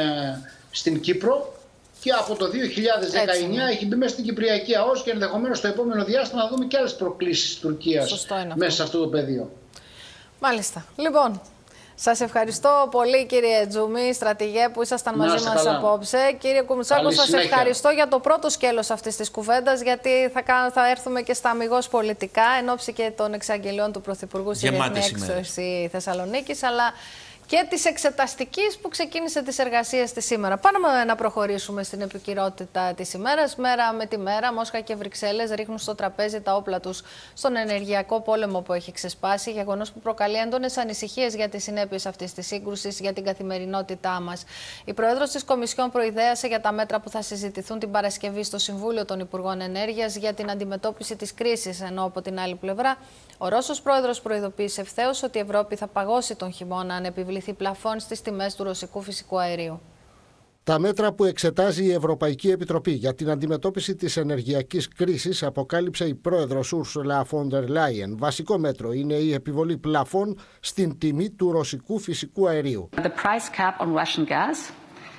στην Κύπρο, και από το 2019 έχει μπει μέσα στην Κυπριακή ΑΟΣ και ενδεχομένως στο επόμενο διάστημα να δούμε και άλλες προκλήσεις της Τουρκίας μέσα σε αυτό το πεδίο. Μάλιστα. Λοιπόν, σας ευχαριστώ πολύ, κύριε Τζούμι, στρατηγέ, που ήσασταν μαζί μας απόψε. Κύριε Κουμουτσάκο, σας ευχαριστώ για το πρώτο σκέλος αυτής της κουβέντας, γιατί θα έρθουμε και στα αμιγώς πολιτικά, εν ώψη και των εξαγγελιών του Πρωθυπουργού στη Διεθνή Έκθεση Θεσσαλονίκης, αλλά και της εξεταστικής που ξεκίνησε τις εργασίες της σήμερα. Πάμε να προχωρήσουμε στην επικαιρότητα της ημέρας. Μέρα με τη μέρα, Μόσχα και Βρυξέλλες ρίχνουν στο τραπέζι τα όπλα τους στον ενεργειακό πόλεμο που έχει ξεσπάσει, γεγονός που προκαλεί έντονες ανησυχίες για τις συνέπειες αυτής της σύγκρουσης για την καθημερινότητά μας. Η Πρόεδρος της Κομισιόν προειδέασε για τα μέτρα που θα συζητηθούν την Παρασκευή στο Συμβούλιο των Υπουργών Ενέργειας για την αντιμετώπιση της κρίσης, ενώ από την άλλη πλευρά ο Ρώσος Πρόεδρος προειδοποίησε ευθέως ότι η Ευρώπη θα παγώσει τον χειμώνα αν επιβληθεί πλαφόν στις τιμές του ρωσικού φυσικού αερίου. Τα μέτρα που εξετάζει η Ευρωπαϊκή Επιτροπή για την αντιμετώπιση της ενεργειακής κρίσης, αποκάλυψε η πρόεδρος Ursula von der Leyen. Βασικό μέτρο είναι η επιβολή πλαφών στην τιμή του ρωσικού φυσικού αερίου. The price cap on Russian gas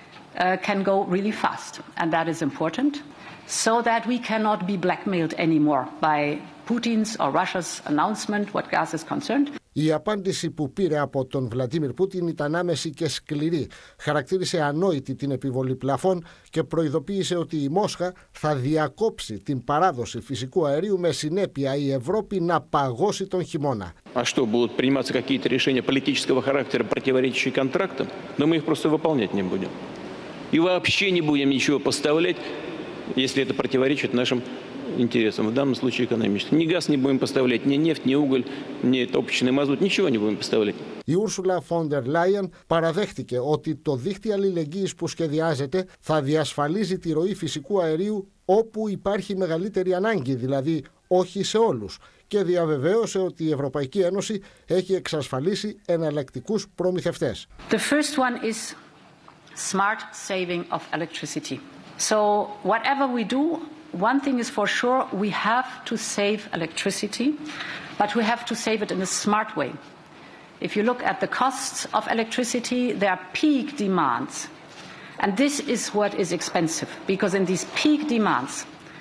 can go really fast, and that is important, so that we cannot be blackmailed anymore by Putin's or Russia's announcement what gas is concerned. Η απάντηση που πήρε από τον Βλαντίμιρ Πούτιν ήταν άμεση και σκληρή. Χαρακτήρισε ανόητη την επιβολή πλαφών και προειδοποίησε ότι η Μόσχα θα διακόψει την παράδοση φυσικού αερίου, με συνέπεια η Ευρώπη να παγώσει τον χειμώνα. А что, будут приниматься какие-то решения политического характера, противоречащие контрактам? Но мы их просто выполнять не будем. И вообще не будем ничего поставлять, если это противоречит нашим интересам, в данном случае экономическим. Ни газ не будем поставлять, ни нефть, ни уголь, ни топочный мазут, ничего не будем поставлять. Η Ursula von der Leyen παραδέχτηκε ότι το δίκτυο αλληλεγγύης που σχεδιάζεται θα διασφαλίζει τη ροή φυσικού αερίου όπου υπάρχει μεγαλύτερη ανάγκη, δηλαδή όχι σε όλους, και διαβεβαίωσε ότι η Ευρωπαϊκή Ένωση έχει εξασφαλίσει εναλλακτικούς προμηθευτές. The first one is smart saving of electricity. So whatever we do, one thing is for sure, we have to save electricity, but we have to save it in a smart way. If you look at the costs of electricity, there are peak demands. And this is what is expensive, because in these peak demands,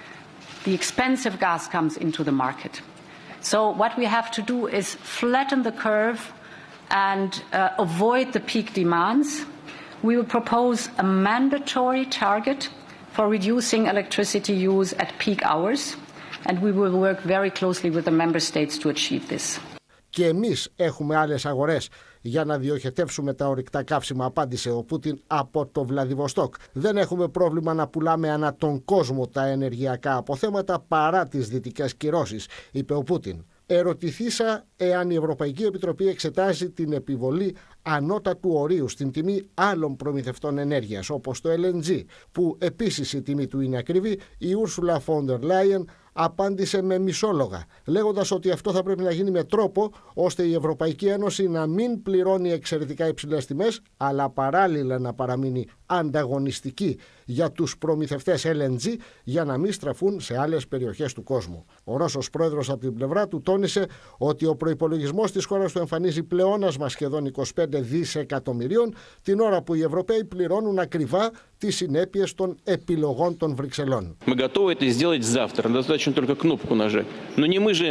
the expensive gas comes into the market. So what we have to do is flatten the curve and avoid the peak demands. We will propose a mandatory target for reducing electricity use at peak hours, and we will work very closely with the member states to achieve this. Και εμείς έχουμε άλλες αγορές για να διοχετεύσουμε τα ορυκτά καύσιμα, απάντησε ο Πούτιν από το Βλαδιβοστόκ. Δεν έχουμε πρόβλημα να πουλάμε ανά τον κόσμο τα ενεργειακά αποθέματα παρά τις δυτικές κυρώσεις, είπε ο Πούτιν. Ερωτηθήσα εάν η Ευρωπαϊκή Επιτροπή εξετάζει την επιβολή ανώτατου ορίου στην τιμή άλλων προμηθευτών ενέργειας, όπως το LNG, που επίσης η τιμή του είναι ακριβή, η Ursula von der Leyen απάντησε με μισόλογα, λέγοντας ότι αυτό θα πρέπει να γίνει με τρόπο ώστε η Ευρωπαϊκή Ένωση να μην πληρώνει εξαιρετικά υψηλές τιμές, αλλά παράλληλα να παραμείνει ανταγωνιστική για τους προμηθευτές LNG για να μην στραφούν σε άλλες περιοχές του κόσμου. Ο Ρώσος πρόεδρος από την πλευρά του τόνισε ότι ο προϋπολογισμός της χώρας του εμφανίζει πλεόνασμα σχεδόν 25 δισεκατομμυρίων, την ώρα που οι Ευρωπαίοι πληρώνουν ακριβά τις συνέπειες των επιλογών των Βρυξελών. Мы готовы это сделать завтра, достаточно только кнопку нажать. Но не мы же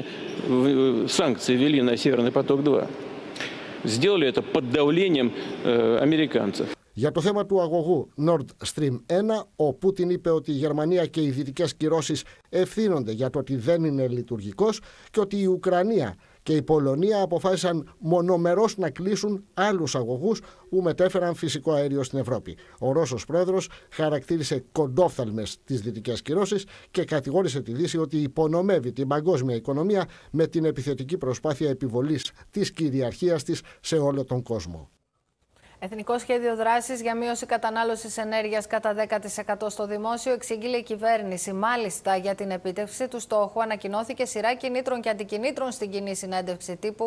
санкции ввели на Северный поток-2. Сделали это под давлением американцев. Για το θέμα του αγωγού Nord Stream 1, ο Πούτιν είπε ότι η Γερμανία και οι δυτικές κυρώσεις ευθύνονται για το ότι δεν είναι λειτουργικός και ότι η Ουκρανία και η Πολωνία αποφάσισαν μονομερώς να κλείσουν άλλους αγωγούς που μετέφεραν φυσικό αέριο στην Ευρώπη. Ο Ρώσος πρόεδρος χαρακτήρισε κοντόφθαλμες τις δυτικές κυρώσεις και κατηγόρησε τη Δύση ότι υπονομεύει την παγκόσμια οικονομία με την επιθετική προσπάθεια επιβολής της κυριαρχίας της σε όλο τον κόσμο. Εθνικό Σχέδιο Δράσης για μείωση κατανάλωσης ενέργειας κατά 10% στο δημόσιο εξήγηλε η κυβέρνηση. Μάλιστα, για την επίτευξη του στόχου ανακοινώθηκε σειρά κινήτρων και αντικινήτρων στην κοινή συνέντευξη τύπου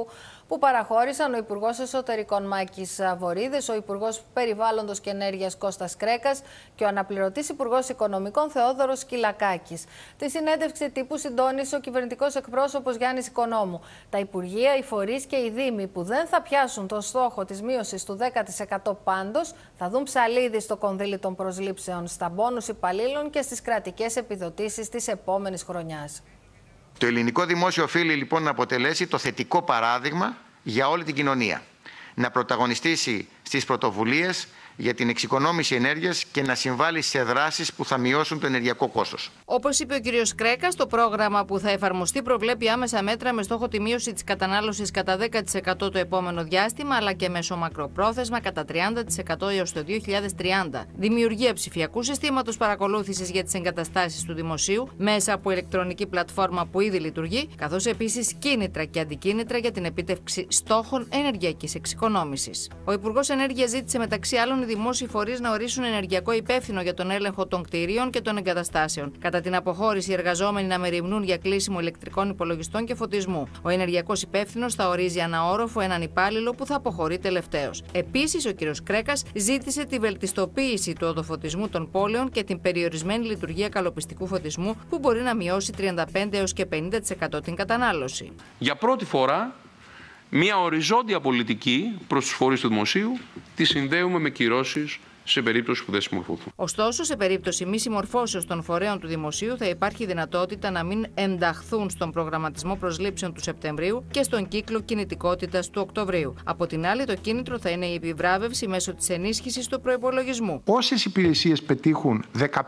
που παραχώρησαν ο Υπουργός Εσωτερικών Μάκης Βορίδης, ο Υπουργός Περιβάλλοντος και Ενέργειας Κώστας Κρέκας και ο αναπληρωτής Υπουργός Οικονομικών Θεόδωρος Κυλακάκης. Τη συνέντευξη τύπου συντόνισε ο κυβερνητικός εκπρόσωπος Γιάννης Οικονόμου. Τα Υπουργεία, οι φορείς και οι Δήμοι που δεν θα πιάσουν τον στόχο της μείωσης του 10% πάντως θα δουν ψαλίδι στο κονδύλι των προσλήψεων, στα μπόνους υπαλλήλων και στις κρατικές επιδοτήσεις της επόμενης χρονιάς. Το ελληνικό δημόσιο οφείλει λοιπόν να αποτελέσει το θετικό παράδειγμα για όλη την κοινωνία. Να πρωταγωνιστήσει στις πρωτοβουλίες για την εξοικονόμηση ενέργειας και να συμβάλλει σε δράσεις που θα μειώσουν το ενεργειακό κόστος. Όπως είπε ο κ. Κρέκας, το πρόγραμμα που θα εφαρμοστεί προβλέπει άμεσα μέτρα με στόχο τη μείωση της κατανάλωσης κατά 10% το επόμενο διάστημα, αλλά και μέσω μακροπρόθεσμα κατά 30% έως το 2030. Δημιουργία ψηφιακού συστήματος παρακολούθησης για τις εγκαταστάσεις του δημοσίου μέσα από ηλεκτρονική πλατφόρμα που ήδη λειτουργεί, καθώς επίσης κίνητρα και αντικίνητρα για την επίτευξη στόχων ενεργειακής εξοικονόμησης. Ο Υπουργός Ενέργειας ζήτησε μεταξύ άλλων οι δημόσιοι φορείς να ορίσουν ενεργειακό υπεύθυνο για τον έλεγχο των κτηρίων και των εγκαταστάσεων. Κατά την αποχώρηση, οι εργαζόμενοι να μεριμνούν για κλείσιμο ηλεκτρικών υπολογιστών και φωτισμού. Ο ενεργειακός υπεύθυνος θα ορίζει αναόροφο έναν υπάλληλο που θα αποχωρεί τελευταίος. Επίσης, ο κ. Κρέκας ζήτησε τη βελτιστοποίηση του οδοφωτισμού των πόλεων και την περιορισμένη λειτουργία καλοπιστικού φωτισμού που μπορεί να μειώσει 35 έως και 50% την κατανάλωση. Για πρώτη φορά, μια οριζόντια πολιτική προς τους φορείς του δημοσίου τη συνδέουμε με κυρώσεις σε περίπτωση που δεν συμμορφωθούν. Ωστόσο, σε περίπτωση μη συμμορφώσεως των φορέων του δημοσίου, θα υπάρχει δυνατότητα να μην ενταχθούν στον προγραμματισμό προσλήψεων του Σεπτεμβρίου και στον κύκλο κινητικότητας του Οκτωβρίου. Από την άλλη, το κίνητρο θα είναι η επιβράβευση μέσω της ενίσχυσης του προϋπολογισμού. Όσες υπηρεσίες πετύχουν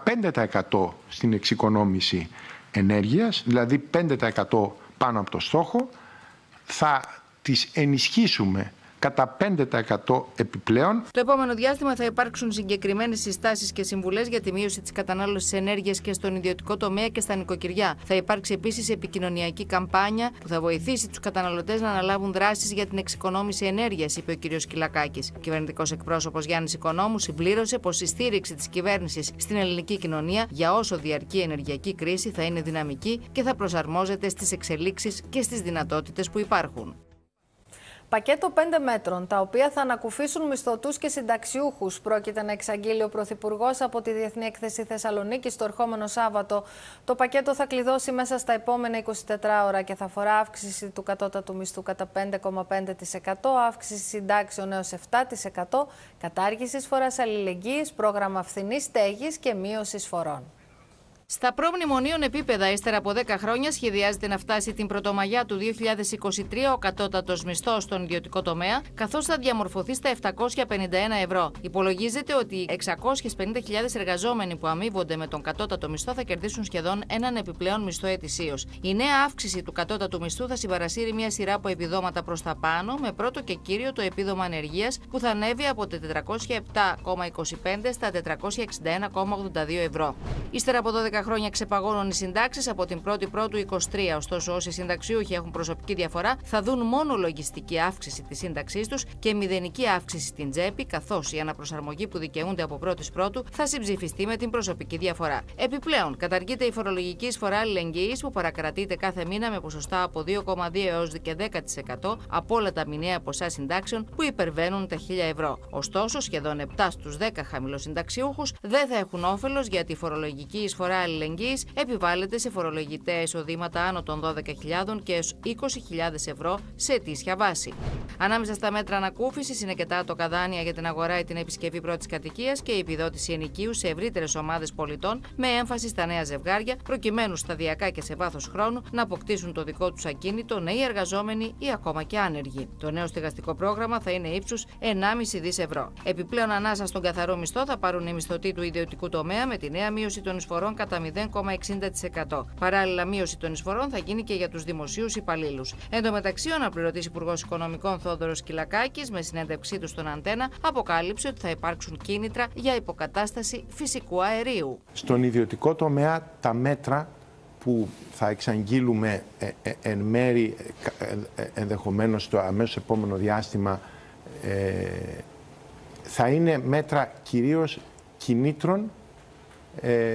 15% στην εξοικονόμηση ενέργειας, δηλαδή 5% πάνω από το στόχο, θα τις ενισχύσουμε κατά 5% επιπλέον. Το επόμενο διάστημα θα υπάρξουν συγκεκριμένες συστάσεις και συμβουλές για τη μείωση της κατανάλωσης ενέργειας και στον ιδιωτικό τομέα και στα νοικοκυριά. Θα υπάρξει επίσης επικοινωνιακή καμπάνια που θα βοηθήσει τους καταναλωτές να αναλάβουν δράσεις για την εξοικονόμηση ενέργειας, είπε ο κ. Κυλακάκης. Ο κυβερνητικός εκπρόσωπος Γιάννης Οικονόμου συμπλήρωσε πως η στήριξη της κυβέρνησης στην ελληνική κοινωνία για όσο διαρκεί η ενεργειακή κρίση θα είναι δυναμική και θα προσαρμόζεται στις εξελίξεις και στις δυνατότητες που υπάρχουν. Πακέτο 5 μέτρων, τα οποία θα ανακουφίσουν μισθωτούς και συνταξιούχους, πρόκειται να εξαγγείλει ο Πρωθυπουργός από τη Διεθνή Έκθεση Θεσσαλονίκης το ερχόμενο Σάββατο. Το πακέτο θα κλειδώσει μέσα στα επόμενα 24 ώρα και θα αφορά αύξηση του κατώτατου μισθού κατά 5,5%, αύξηση συντάξεων έως 7%, κατάργηση εισφοράς αλληλεγγύης, πρόγραμμα φθηνής στέγης και μείωση εισφορών. Στα προμνημονίων επίπεδα, ύστερα από 10 χρόνια, σχεδιάζεται να φτάσει την Πρωτομαγιά του 2023 ο κατώτατος μισθός στον ιδιωτικό τομέα, καθώς θα διαμορφωθεί στα 751 ευρώ. Υπολογίζεται ότι 650.000 εργαζόμενοι που αμείβονται με τον κατώτατο μισθό θα κερδίσουν σχεδόν έναν επιπλέον μισθό ετησίως. Η νέα αύξηση του κατώτατου μισθού θα συμπαρασύρει μια σειρά από επιδόματα προς τα πάνω, με πρώτο και κύριο το επίδομα ανεργίας που θα ανέβει από τα 407,25 στα 461,82 ευρώ. Ύστερα από 12 χρόνια ξεπαγώνουν οι συντάξεις από την 1η Πρώτου 23. Ωστόσο, όσοι συνταξιούχοι έχουν προσωπική διαφορά θα δουν μόνο λογιστική αύξηση της σύνταξής τους και μηδενική αύξηση στην τσέπη, καθώς η αναπροσαρμογή που δικαιούνται από 1η Πρώτου θα συμψηφιστεί με την προσωπική διαφορά. Επιπλέον, καταργείται η φορολογική εισφορά αλληλεγγύης που παρακρατείται κάθε μήνα με ποσοστά από 2,2 έως και 10% από όλα τα μηνιαία ποσά συντάξεων που υπερβαίνουν τα 1.000 ευρώ. Ωστόσο, σχεδόν 7 στους 10 χαμηλοσυνταξιούχους δεν θα έχουν όφελος γιατί η φορολογική εισφορά αλληλεγγύης επιβάλλεται σε φορολογητέα εισοδήματα άνω των 12.000 και έως 20.000 ευρώ σε ετήσια βάση. Ανάμεσα στα μέτρα ανακούφισης είναι και τα άτοκα δάνεια για την αγορά ή την επισκευή πρώτης κατοικίας και η επιδότηση ενοικίου σε ευρύτερες ομάδες πολιτών με έμφαση στα νέα ζευγάρια, προκειμένου σταδιακά και σε βάθος χρόνου να αποκτήσουν το δικό τους ακίνητο νέοι εργαζόμενοι ή ακόμα και άνεργοι. Το νέο στεγαστικό πρόγραμμα θα είναι ύψους 1,5 δις ευρώ. Επιπλέον, ανάσα στον καθαρό μισθό θα πάρουν οι μισθωτοί του ιδιωτικού τομέα με τη νέα μείωση των εισφορών κατά 0,60%. Παράλληλα, μείωση των εισφορών θα γίνει και για τους δημοσίους υπαλλήλους. Εν τω μεταξύ, ο αναπληρωτής Υπουργός Οικονομικών Θεόδωρος Κυλακάκης, με συνέντευξή του στον Αντένα, αποκάλυψε ότι θα υπάρξουν κίνητρα για υποκατάσταση φυσικού αερίου. Στον ιδιωτικό τομέα, τα μέτρα που θα εξαγγείλουμε εν μέρη ενδεχομένως το αμέσως επόμενο διάστημα θα είναι μέτρα κυρίως κινήτρων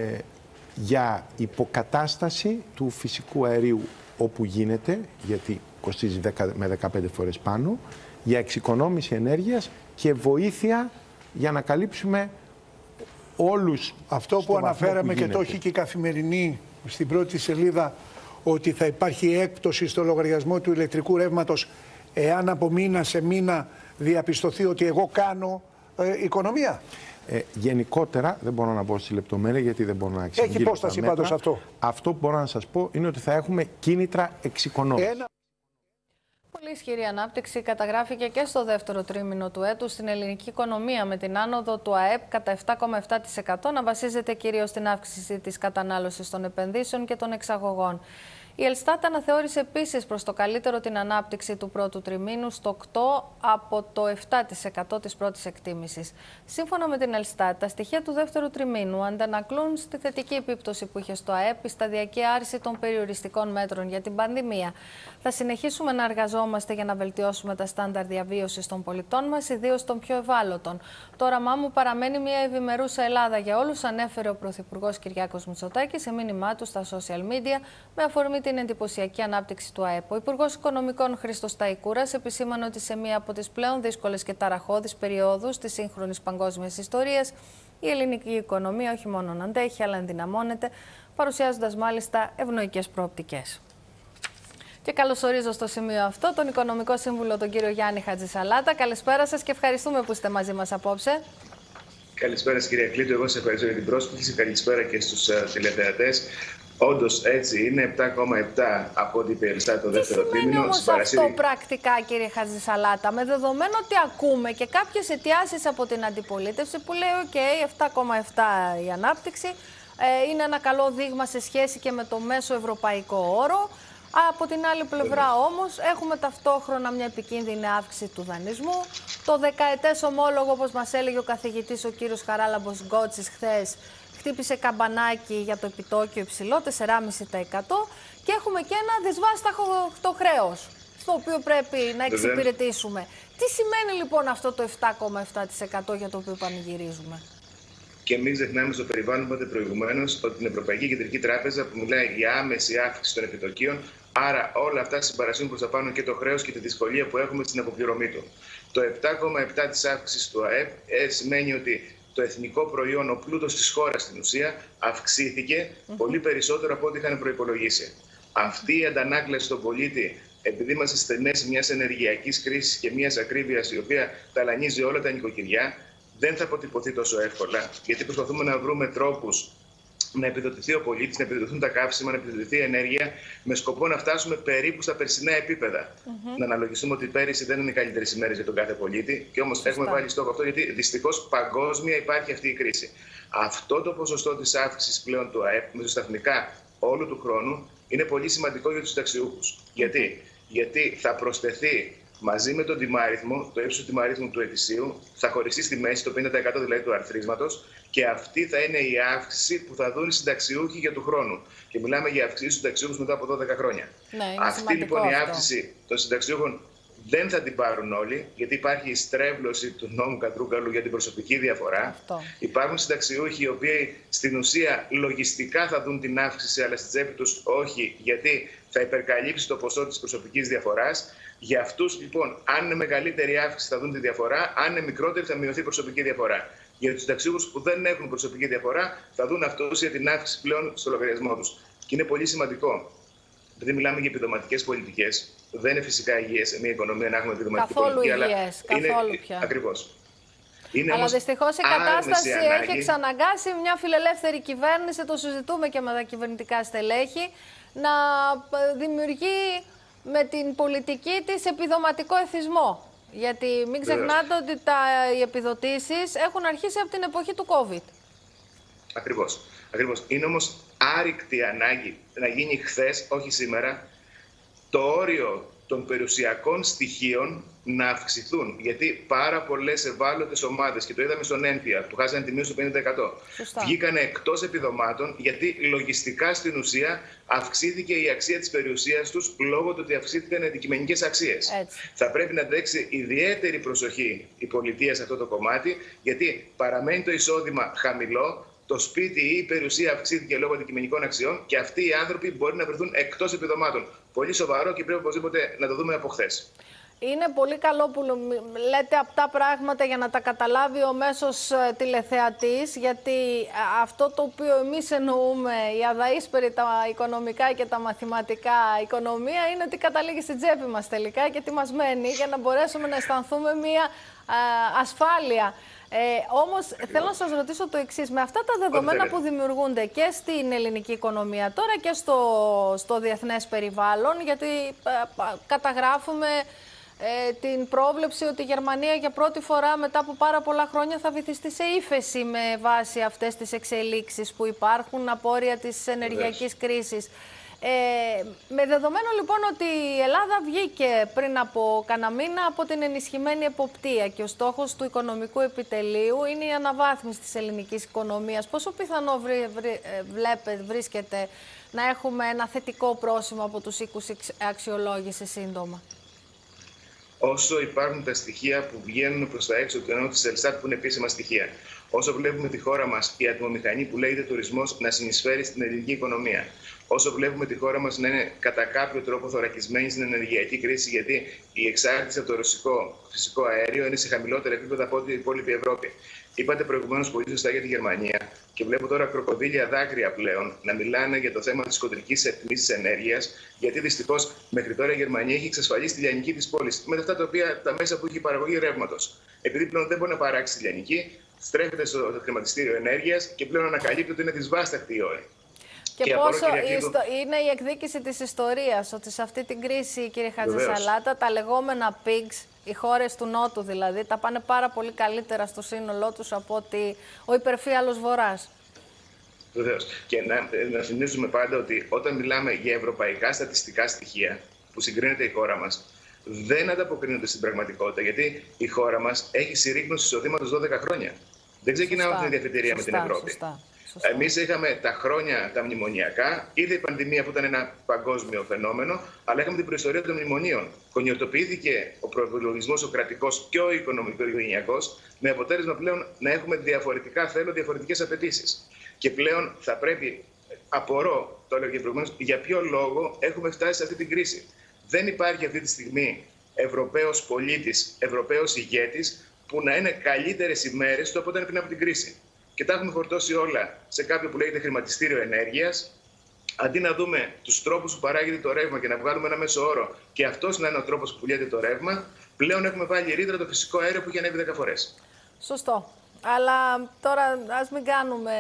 για υποκατάσταση του φυσικού αερίου όπου γίνεται, γιατί κοστίζει 10 με 15 φορές πάνω, για εξοικονόμηση ενέργειας και βοήθεια για να καλύψουμε όλους. Αυτό που αναφέραμε και το έχει και η Καθημερινή στην πρώτη σελίδα, ότι θα υπάρχει έκπτωση στο λογαριασμό του ηλεκτρικού ρεύματος εάν από μήνα σε μήνα διαπιστωθεί ότι εγώ κάνω οικονομία. Γενικότερα δεν μπορώ να μπω στη λεπτομέρεια γιατί δεν μπορώ να εξηγήσω. Έχει υπόσταση πάντως αυτό. Αυτό που μπορώ να σας πω είναι ότι θα έχουμε κίνητρα εξοικονόμησης. Πολύ ισχυρή ανάπτυξη καταγράφηκε και στο δεύτερο τρίμηνο του έτους στην ελληνική οικονομία, με την άνοδο του ΑΕΠ κατά 7,7% να βασίζεται κυρίως στην αύξηση της κατανάλωσης των επενδύσεων και των εξαγωγών. Η Ελστάτ αναθεώρησε επίσης προς το καλύτερο την ανάπτυξη του πρώτου τριμήνου στο 8 από το 7% της πρώτης εκτίμησης. Σύμφωνα με την Ελστάτ, τα στοιχεία του δεύτερου τριμήνου αντανακλούν στη θετική επίπτωση που είχε στο ΑΕΠ η σταδιακή άρση των περιοριστικών μέτρων για την πανδημία. Θα συνεχίσουμε να εργαζόμαστε για να βελτιώσουμε τα στάνταρ διαβίωσης των πολιτών μας, ιδίως των πιο ευάλωτων. Το όραμά μου παραμένει μια ευημερούσα Ελλάδα για όλους, ανέφερε ο Πρωθυπουργός Κυριάκος Μητσοτάκης σε μήνυμά του στα social media με αφορμή την εντυπωσιακή ανάπτυξη του ΑΕΠ. Ο Υπουργός Οικονομικών Χρήστος Σταϊκούρας επισήμανε ότι σε μία από τις πλέον δύσκολες και ταραχώδεις περιόδους της σύγχρονης παγκόσμιας ιστορίας, η ελληνική οικονομία όχι μόνο αντέχει, αλλά ενδυναμώνεται, παρουσιάζοντας μάλιστα ευνοϊκές προοπτικές. Και καλωσορίζω στο σημείο αυτό τον Οικονομικό Σύμβουλο, τον κύριο Γιάννη Χατζησαλάτα. Καλησπέρα σας και ευχαριστούμε που είστε μαζί μας απόψε. Καλησπέρα σας, κυρία Κλήτου. Εγώ σας ευχαριστώ για την πρόσκληση. Καλησπέρα και στους τηλεθεατές. Όντως έτσι είναι, 7,7 από ό,τι περιστά το δεύτερο τρίμηνο. Τι σημαίνει όμως αυτό πρακτικά, κύριε Χατζησαλάτα, με δεδομένο ότι ακούμε και κάποιες αιτιάσεις από την αντιπολίτευση που λέει «ΟΚ, 7,7 η ανάπτυξη, είναι ένα καλό δείγμα σε σχέση και με το μέσο ευρωπαϊκό όρο». Από την άλλη πλευρά όμως έχουμε ταυτόχρονα μια επικίνδυνη αύξηση του δανεισμού. Το δεκαετές ομόλογο, όπως μας έλεγε ο καθηγητής ο κύριος Χαράλαμπος Γκότσης χθες, χτύπησε καμπανάκι για το επιτόκιο υψηλό, 4,5%, και έχουμε και ένα δυσβάσταχο χρέος, στο οποίο πρέπει να εξυπηρετήσουμε. Τι σημαίνει λοιπόν αυτό το 7,7% για το οποίο πανηγυρίζουμε? Και μην ξεχνάμε στο περιβάλλον που είπατε προηγουμένως ότι την Ευρωπαϊκή Κεντρική Τράπεζα που μιλάει για άμεση αύξηση των επιτοκίων, άρα όλα αυτά συμπαρασύρουν προς τα πάνω και το χρέος και τη δυσκολία που έχουμε στην αποπληρωμή του. Το 7,7 της αύξησης του ΑΕΠ σημαίνει ότι το εθνικό προϊόν, ο πλούτος της χώρας στην ουσία, αυξήθηκε πολύ περισσότερο από ό,τι είχαν προϋπολογίσει. Αυτή η αντανάκλαση στον πολίτη, επειδή είμαστε στη μέση μιας ενεργειακής κρίσης και μιας ακρίβειας η οποία ταλανίζει όλα τα νοικοκυριά, δεν θα αποτυπωθεί τόσο εύκολα, γιατί προσπαθούμε να βρούμε τρόπους να επιδοτηθεί ο πολίτης, να επιδοτηθούν τα καύσιμα, να επιδοτηθεί η ενέργεια, με σκοπό να φτάσουμε περίπου στα περσινά επίπεδα. Να αναλογιστούμε ότι πέρυσι δεν είναι οι καλύτερες ημέρες για τον κάθε πολίτη, και όμως έχουμε βάλει στόχο αυτό, γιατί δυστυχώς παγκόσμια υπάρχει αυτή η κρίση. Αυτό το ποσοστό της αύξησης πλέον του ΑΕΠ μεσοσταθμικά όλου του χρόνου είναι πολύ σημαντικό για τους συνταξιούχους. Γιατί θα προσθεθεί μαζί με τον τιμάριθμο, το ύψος του τιμαρίθμου του ετησίου, θα χωριστεί στη μέση, το 50% δηλαδή του αρθρίσματος, και αυτή θα είναι η αύξηση που θα δουν οι συνταξιούχοι για του χρόνου. Και μιλάμε για αυξήσεις στους συνταξιούχους μετά από 12 χρόνια. Ναι, αυτή λοιπόν η αύξηση των συνταξιούχων δεν θα την πάρουν όλοι, γιατί υπάρχει η στρέβλωση του νόμου Κατρούγκαλου για την προσωπική διαφορά. Υπάρχουν συνταξιούχοι οι οποίοι στην ουσία λογιστικά θα δουν την αύξηση, αλλά στη τσέπη τους όχι, γιατί θα υπερκαλύψει το ποσό της προσωπικής διαφοράς. Για αυτούς λοιπόν, αν είναι μεγαλύτερη αύξηση θα δουν τη διαφορά, αν είναι μικρότερη θα μειωθεί η προσωπική διαφορά. Για τους συνταξιούχους που δεν έχουν προσωπική διαφορά θα δουν αυτούς για την αύξηση πλέον στο λογαριασμό τους. Και είναι πολύ σημαντικό, επειδή μιλάμε για επιδοματικές πολιτικές, δεν είναι φυσικά υγιές σε μια οικονομία να έχουμε επιδοματική πολιτική, αλλά καθόλου πια. Ακριβώς. Αλλά δυστυχώς η κατάσταση έχει εξαναγκάσει μια φιλελεύθερη κυβέρνηση, το συζητούμε και με τα κυβερνητικά στελέχη, να δημιουργεί με την πολιτική της επιδοματικό εθισμό. Γιατί μην ξεχνάτε ότι οι επιδοτήσεις έχουν αρχίσει από την εποχή του COVID. Ακριβώς. Είναι όμως άρρηκτη ανάγκη να γίνει χθες, όχι σήμερα, το όριο των περιουσιακών στοιχείων να αυξηθούν. Γιατί πάρα πολλές ευάλωτες ομάδες, και το είδαμε στον ένφια, που χάσανε τη μείωση του 50%, βγήκανε εκτός επιδομάτων, γιατί λογιστικά στην ουσία αυξήθηκε η αξία της περιουσίας τους λόγω του ότι αυξήθηκαν οι αντικειμενικές αξίες. Θα πρέπει να τρέξει ιδιαίτερη προσοχή η πολιτεία σε αυτό το κομμάτι, γιατί παραμένει το εισόδημα χαμηλό, το σπίτι ή η περιουσία αυξήθηκε λόγω αντικειμενικών αξιών και αυτοί οι άνθρωποι μπορεί να βρεθούν εκτός επιδομάτων. πολύ σοβαρό και πρέπει οπωσδήποτε να το δούμε από χθες. Είναι πολύ καλό που λέτε αυτά πράγματα για να τα καταλάβει ο μέσος τηλεθεατής, γιατί αυτό το οποίο εμείς εννοούμε, η αδαίσπερη, τα οικονομικά και τα μαθηματικά οικονομία, είναι ότι καταλήγει στην τσέπη μας τελικά και τι μας μένει για να μπορέσουμε να αισθανθούμε μία ασφάλεια. Όμως θέλω να σας ρωτήσω το εξής, με αυτά τα δεδομένα που δημιουργούνται και στην ελληνική οικονομία τώρα και στο διεθνές περιβάλλον, γιατί καταγράφουμε την πρόβλεψη ότι η Γερμανία για πρώτη φορά μετά από πάρα πολλά χρόνια θα βυθιστεί σε ύφεση με βάση αυτές τις εξελίξεις που υπάρχουν, απόρρια της ενεργειακής κρίσης. Με δεδομένο λοιπόν ότι η Ελλάδα βγήκε πριν από κανένα μήνα από την ενισχυμένη εποπτεία και ο στόχος του οικονομικού επιτελείου είναι η αναβάθμιση της ελληνικής οικονομίας, πόσο πιθανό βρίσκεται να έχουμε ένα θετικό πρόσημο από τους οίκους αξιολόγησης σύντομα? Όσο υπάρχουν τα στοιχεία που βγαίνουν προς τα έξω του ενός της Ελστάτ που είναι επίσημα στοιχεία, όσο βλέπουμε τη χώρα μας η ατμομηχανή που λέγεται τουρισμός να συνεισφέρει στην ελληνική οικονομία, όσο βλέπουμε τη χώρα μας να είναι κατά κάποιο τρόπο θωρακισμένη στην ενεργειακή κρίση, γιατί η εξάρτηση από το ρωσικό φυσικό αέριο είναι σε χαμηλότερα επίπεδα από ό,τι η υπόλοιπη Ευρώπη. Είπατε προηγουμένως πολύ σωστά για τη Γερμανία και βλέπω τώρα κροκοδίλια δάκρυα πλέον να μιλάνε για το θέμα της χοντρικής εκτίμησης ενέργειας, γιατί δυστυχώς μέχρι τώρα η Γερμανία έχει εξασφαλίσει τη λιανική της πώληση με αυτά τα μέσα που έχει παραγωγή ρεύματος. Επειδή πλέον δεν μπορεί να παράξει τη λιανική, στρέφεται στο χρηματιστήριο ενέργειας και πλέον ανακαλύπτει ότι είναι δυσβάσταχτη η όρη. Και πόσο είναι η εκδίκηση της ιστορίας, ότι σε αυτή την κρίση, κύριε Χατζησαλάτα, τα λεγόμενα pigs, οι χώρες του Νότου δηλαδή, τα πάνε πάρα πολύ καλύτερα στο σύνολό τους από ότι ο υπερφύαλος Βορράς. Βεβαίως. Και να θυμίσουμε πάντα ότι όταν μιλάμε για ευρωπαϊκά στατιστικά στοιχεία που συγκρίνεται η χώρα μας, δεν ανταποκρίνονται στην πραγματικότητα, γιατί η χώρα μας έχει συρρίκνωση εισοδήματος 12 χρόνια. Δεν ξεκινάμε από την διαφετηρία με την Ευρώπη. Εμείς είχαμε τα χρόνια τα μνημονιακά, είδε η πανδημία που ήταν ένα παγκόσμιο φαινόμενο, αλλά είχαμε την προϊστορία των μνημονίων. Κονιοτοποιήθηκε ο προϋπολογισμός, ο κρατικός και ο οικονομικό-οικογενειακός, με αποτέλεσμα πλέον να έχουμε διαφορετικά θέλω, διαφορετικές απαιτήσεις. Και πλέον θα πρέπει, απορώ, το έλεγα και προηγουμένως, για ποιο λόγο έχουμε φτάσει σε αυτή την κρίση. Δεν υπάρχει αυτή τη στιγμή Ευρωπαίος πολίτης, Ευρωπαίος ηγέτης, που να είναι καλύτερες ημέρες του από όταν πριν από την κρίση. Και τα έχουμε φορτώσει όλα σε κάποιο που λέγεται χρηματιστήριο ενέργειας, αντί να δούμε τους τρόπους που παράγεται το ρεύμα και να βγάλουμε ένα μέσο όρο και αυτός να είναι ο τρόπος που πουλιέται το ρεύμα, πλέον έχουμε βάλει ρήτρα το φυσικό αέριο που έχει ανέβει 10 φορές. Σωστό. Αλλά τώρα ας μην κάνουμε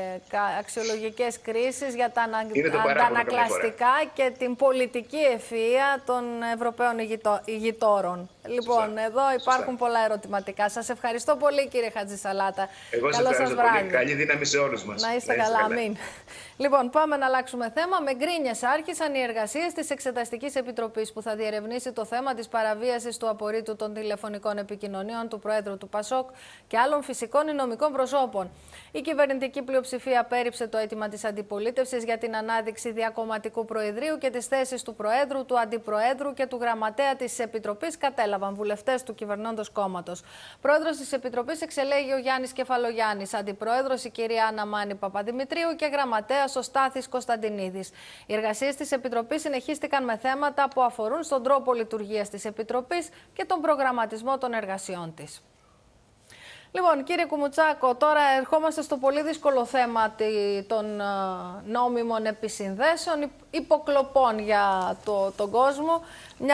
αξιολογικές κρίσεις για τα αντανακλαστικά και την πολιτική ευφυΐα των Ευρωπαίων ηγητόρων. Λοιπόν, εδώ υπάρχουν πολλά ερωτηματικά. Σας ευχαριστώ πολύ, κύριε Χατζησαλάτα. Εγώ σας ευχαριστώ πολύ. Καλή δύναμη σε όλους μας. Να είστε καλά. Αμήν. Λοιπόν, πάμε να αλλάξουμε θέμα. Με γκρίνιες άρχισαν οι εργασίες της Εξεταστικής Επιτροπής που θα διερευνήσει το θέμα της παραβίασης του απορρίτου των τηλεφωνικών επικοινωνίων του Προέδρου του ΠΑΣΟΚ και άλλων φυσικών ή νομικών προσώπων. Η κυβερνητική πλειοψηφία πέριψε το αίτημα της αντιπολίτευσης για την ανάδειξη διακομματικού προεδρείου και τις θέσεις του Προέδρου, του Αντιπροέδρου και του Γραμματέα της Επιτροπής κατέλαβαν βουλευτές του κυβερνώντος κόμματος. Πρόεδρος της Επιτροπής εξελέγει ο Γιάννης Κεφαλογιάννης, Αντιπρόεδρος η κυρία Άννα Μάνη Παπαδημητρίου και Γραμματέας ο Στάθης Κωνσταντινίδης. Οι εργασίες της Επιτροπής συνεχίστηκαν με θέματα που αφορούν στον τρόπο λειτουργίας της Επιτροπής και τον προγραμματισμό των εργασιών της. Λοιπόν, κύριε Κουμουτσάκο, τώρα ερχόμαστε στο πολύ δύσκολο θέμα των νόμιμων επισυνδέσεων, υποκλοπών για τον κόσμο. Μια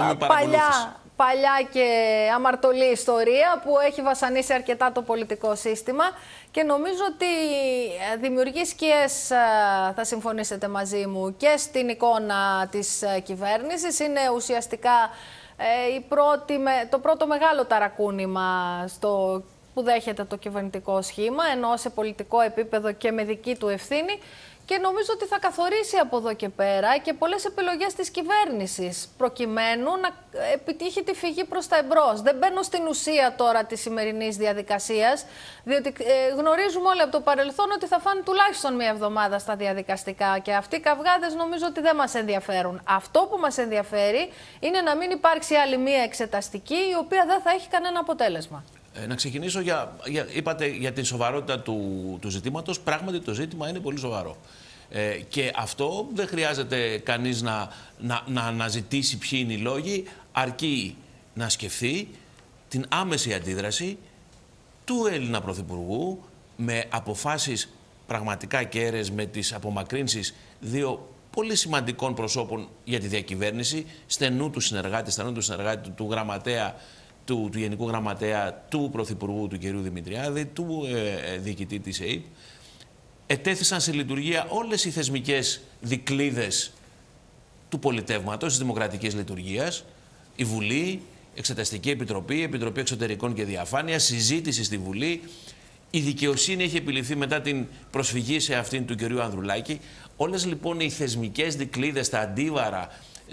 παλιά και αμαρτωλή ιστορία που έχει βασανίσει αρκετά το πολιτικό σύστημα και νομίζω ότι δημιουργεί σκιές, θα συμφωνήσετε μαζί μου, και στην εικόνα της κυβέρνησης. Είναι ουσιαστικά το πρώτο μεγάλο ταρακούνημα που δέχεται το κυβερνητικό σχήμα, ενώ σε πολιτικό επίπεδο και με δική του ευθύνη. Και νομίζω ότι θα καθορίσει από εδώ και πέρα και πολλές επιλογές της κυβέρνησης προκειμένου να επιτύχει τη φυγή προς τα εμπρός. Δεν μπαίνω στην ουσία τώρα της σημερινής διαδικασίας, διότι γνωρίζουμε όλοι από το παρελθόν ότι θα φάνε τουλάχιστον μία εβδομάδα στα διαδικαστικά και αυτοί οι καυγάδες νομίζω ότι δεν μας ενδιαφέρουν. Αυτό που μας ενδιαφέρει είναι να μην υπάρξει άλλη μία εξεταστική η οποία δεν θα έχει κανένα αποτέλεσμα. Να ξεκινήσω είπατε για την σοβαρότητα του ζητήματος. Πράγματι το ζήτημα είναι πολύ σοβαρό. Και αυτό δεν χρειάζεται κανείς να αναζητήσει ποιοι είναι οι λόγοι, αρκεί να σκεφτεί την άμεση αντίδραση του Έλληνα Πρωθυπουργού με αποφάσεις πραγματικά κέραιες, με τις απομακρύνσεις δύο πολύ σημαντικών προσώπων για τη διακυβέρνηση, στενού του συνεργάτη, του γραμματέα, του Γενικού Γραμματέα, του Πρωθυπουργού, του κ. Δημητριάδη, του διοικητή της ΕΕΠ. Ετέθησαν σε λειτουργία όλες οι θεσμικές δικλείδες του πολιτεύματος, της δημοκρατικής λειτουργίας, η Βουλή, Εξεταστική Επιτροπή, Επιτροπή Εξωτερικών και Διαφάνειας, συζήτηση στη Βουλή. Η δικαιοσύνη έχει επιληφθεί μετά την προσφυγή σε αυτήν του κ. Ανδρουλάκη. Όλες λοιπόν οι θεσμικές δικλείδες, τα αντίβαρα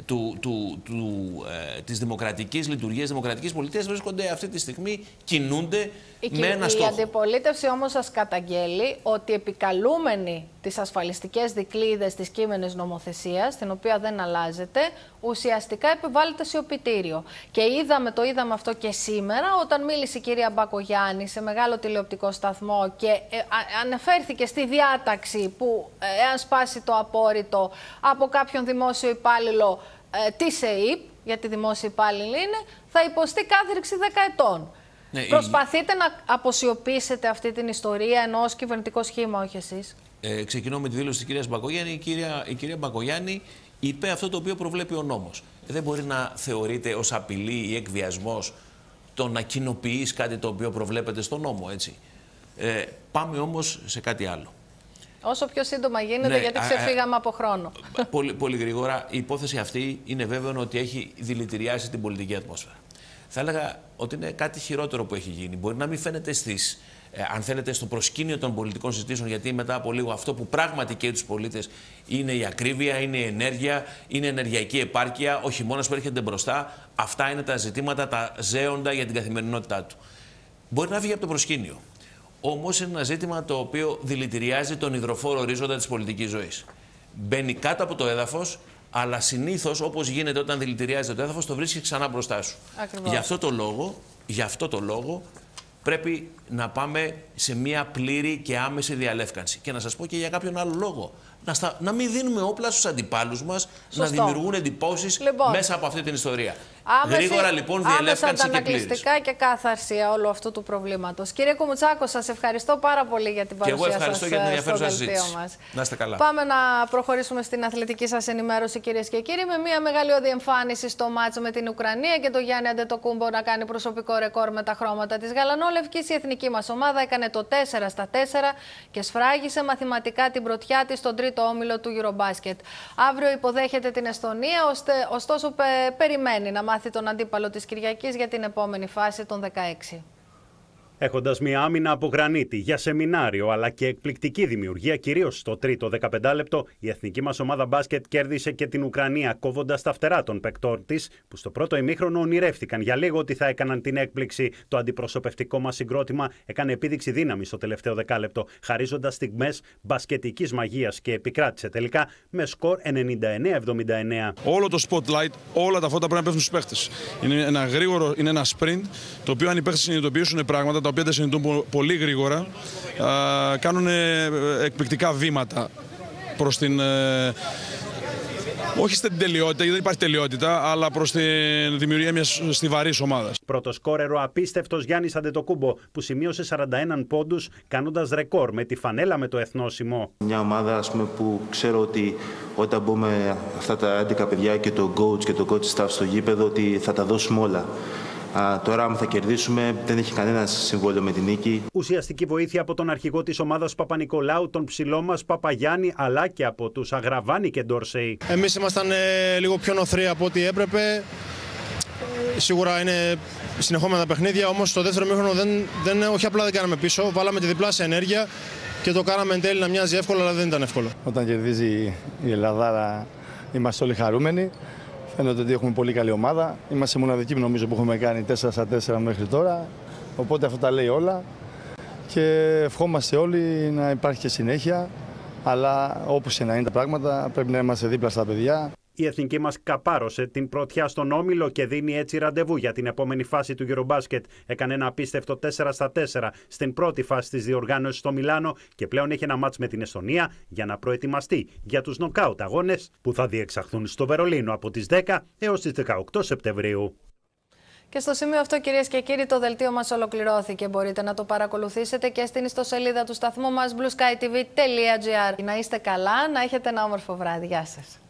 της δημοκρατικής λειτουργίας, δημοκρατικής πολιτείας βρίσκονται αυτή τη στιγμή, κινούνται με ένα στόχο. Η αντιπολίτευση όμως σας καταγγέλει ότι επικαλούμενοι τις ασφαλιστικές δικλείδες της κείμενης νομοθεσίας, την οποία δεν αλλάζεται, ουσιαστικά επιβάλλεται σιωπητήριο. Και το είδαμε αυτό και σήμερα, όταν μίλησε η κυρία Μπακογιάννη σε μεγάλο τηλεοπτικό σταθμό και αναφέρθηκε στη διάταξη που, εάν σπάσει το απόρριτο από κάποιον δημόσιο υπάλληλο της ΕΕΠ, γιατί δημόσιοι υπάλληλοι είναι, θα υποστεί κάθριξη 10 ετών. Ναι, προσπαθείτε να αποσιωπήσετε αυτή την ιστορία, ενώ ως κυβερνητικό σχήμα, όχι εσείς? Ξεκινώ με τη δήλωση της κυρίας Μπακογιάννη. Η κυρία Μπακογιάννη είπε αυτό το οποίο προβλέπει ο νόμος. Δεν μπορεί να θεωρείται ως απειλή ή εκβιασμός το να κοινοποιείς κάτι το οποίο προβλέπεται στον νόμο, έτσι. Πάμε όμως σε κάτι άλλο. Όσο πιο σύντομα γίνεται, ναι, γιατί ξεφύγαμε από χρόνο. Πολύ γρήγορα. Η υπόθεση αυτή είναι βέβαιο ότι έχει δηλητηριάσει την πολιτική ατμόσφαιρα. Θα έλεγα ότι είναι κάτι χειρότερο που έχει γίνει. Μπορεί να μην φαίνεται αν θέλετε, στο προσκήνιο των πολιτικών συζητήσεων, γιατί μετά από λίγο αυτό που πράγματι καίει τους πολίτες είναι η ακρίβεια, είναι η ενέργεια, είναι η ενεργειακή επάρκεια, ο χειμώνας που έρχεται μπροστά. Αυτά είναι τα ζητήματα, τα ζέοντα για την καθημερινότητά του. Μπορεί να βγει από το προσκήνιο. Όμως είναι ένα ζήτημα το οποίο δηλητηριάζει τον υδροφόρο ορίζοντα της πολιτικής ζωής. Μπαίνει κάτω από το έδαφος, αλλά συνήθως, όπως γίνεται όταν δηλητηριάζεται το έδαφος, το βρίσκει ξανά μπροστά σου. Ακριβώς. Γι' αυτό το λόγο πρέπει να πάμε σε μια πλήρη και άμεση διαλεύκανση. Και να σας πω και για κάποιον άλλο λόγο. Να μην δίνουμε όπλα στους αντιπάλους μας, να δημιουργούν εντυπώσεις μέσα από αυτή την ιστορία. Γρήγορα λοιπόν διαλεύκανση και πλήρης. Αντανακλειστικά και κάθαρση όλου αυτού του προβλήματος. Κύριε Κουμουτσάκο, σας ευχαριστώ πάρα πολύ για την παρουσία σας. Και εγώ ευχαριστώ για την ενδιαφέρουσα συζήτηση. Να είστε καλά. Πάμε να προχωρήσουμε στην αθλητική σας ενημέρωση, κυρίες και κύριοι, με μια μεγαλειώδη εμφάνιση στο μάτσο με την Ουκρανία και το Γιάννη Αντετοκούμπο να κάνει προσωπικό ρεκόρ με τα χρώματα της γαλανόλευκης. Η εθνική μας ομάδα έκανε το 4-4 και σφράγισε μαθηματικά την πρωτιά της στον τρίτο όμιλο του Eurobasket. Αύριο υποδέχεται την Εστονία, ωστόσο περιμένει να μάθει τον αντίπαλο της Κυριακής για την επόμενη φάση των 16. Έχοντας μια άμυνα από γρανίτη για σεμινάριο αλλά και εκπληκτική δημιουργία, κυρίως στο τρίτο 15 λεπτό, η εθνική μας ομάδα μπάσκετ κέρδισε και την Ουκρανία, κόβοντας τα φτερά των παικτών της, που στο πρώτο ημίχρονο ονειρεύτηκαν για λίγο ότι θα έκαναν την έκπληξη. Το αντιπροσωπευτικό μας συγκρότημα έκανε επίδειξη δύναμη στο τελευταίο δεκάλεπτο, χαρίζοντας στιγμές μπασκετικής μαγείας και επικράτησε τελικά με σκορ 99-79. Όλο το spotlight, όλα τα φώτα πρέπει να πέφτουν στους παίχτες. Είναι ένα sprint, το οποίο αν οι παίχτες συνειδητοποιήσουν πράγματα, τα οποία δεν συνειδητοποιούν πολύ γρήγορα, κάνουν εκπληκτικά βήματα προς την... όχι στην τελειότητα, γιατί δεν υπάρχει τελειότητα, αλλά προς τη δημιουργία μιας στιβαρής ομάδας. Πρώτο σκόρερο απίστευτος Γιάννης Αντετοκούμπο, που σημείωσε 41 πόντους, κάνοντας ρεκόρ με τη φανέλα με το εθνόσημο. Μια ομάδα, που ξέρω ότι όταν μπούμε αυτά τα 11 παιδιά και το coach και το coach staff στο γήπεδο, ότι θα τα δώσουμε όλα. Τώρα, αν θα κερδίσουμε, δεν έχει κανένα συμβόλαιο με την νίκη. Ουσιαστική βοήθεια από τον αρχηγό της ομάδας Παπα-Νικολάου, τον ψηλό μας Παπαγιάννη, αλλά και από τους Αγραβάνη και Ντόρσεϊ. Εμείς ήμασταν λίγο πιο νοθροί από ό,τι έπρεπε. Σίγουρα είναι συνεχόμενα τα παιχνίδια, όμως στο δεύτερο μήχρονο όχι απλά δεν κάναμε πίσω, βάλαμε τη διπλάσια ενέργεια και το κάναμε εν τέλει να μοιάζει εύκολο, αλλά δεν ήταν εύκολο. Όταν κερδίζει η Ελλάδα, είμαστε όλοι χαρούμενοι. Φαίνεται ότι έχουμε πολύ καλή ομάδα. Είμαστε μοναδικοί, νομίζω, που έχουμε κάνει 4-4 μέχρι τώρα. Οπότε αυτό τα λέει όλα. Και ευχόμαστε όλοι να υπάρχει και συνέχεια. Αλλά όπως και να είναι τα πράγματα, πρέπει να είμαστε δίπλα στα παιδιά. Η εθνική μας καπάρωσε την πρωτιά στον όμιλο και δίνει έτσι ραντεβού για την επόμενη φάση του Eurobasket. Έκανε ένα απίστευτο 4-4 στην πρώτη φάση της διοργάνωσης στο Μιλάνο και πλέον έχει ένα μάτς με την Εστονία για να προετοιμαστεί για τους νοκάουτ αγώνες που θα διεξαχθούν στο Βερολίνο από τις 10 έως τις 18 Σεπτεμβρίου. Και στο σημείο αυτό, κυρίες και κύριοι, το δελτίο μας ολοκληρώθηκε. Μπορείτε να το παρακολουθήσετε και στην ιστοσελίδα του σταθμού μας blueskytv.gr. Να είστε καλά, να έχετε ένα όμορφο βράδυ. Γεια σας.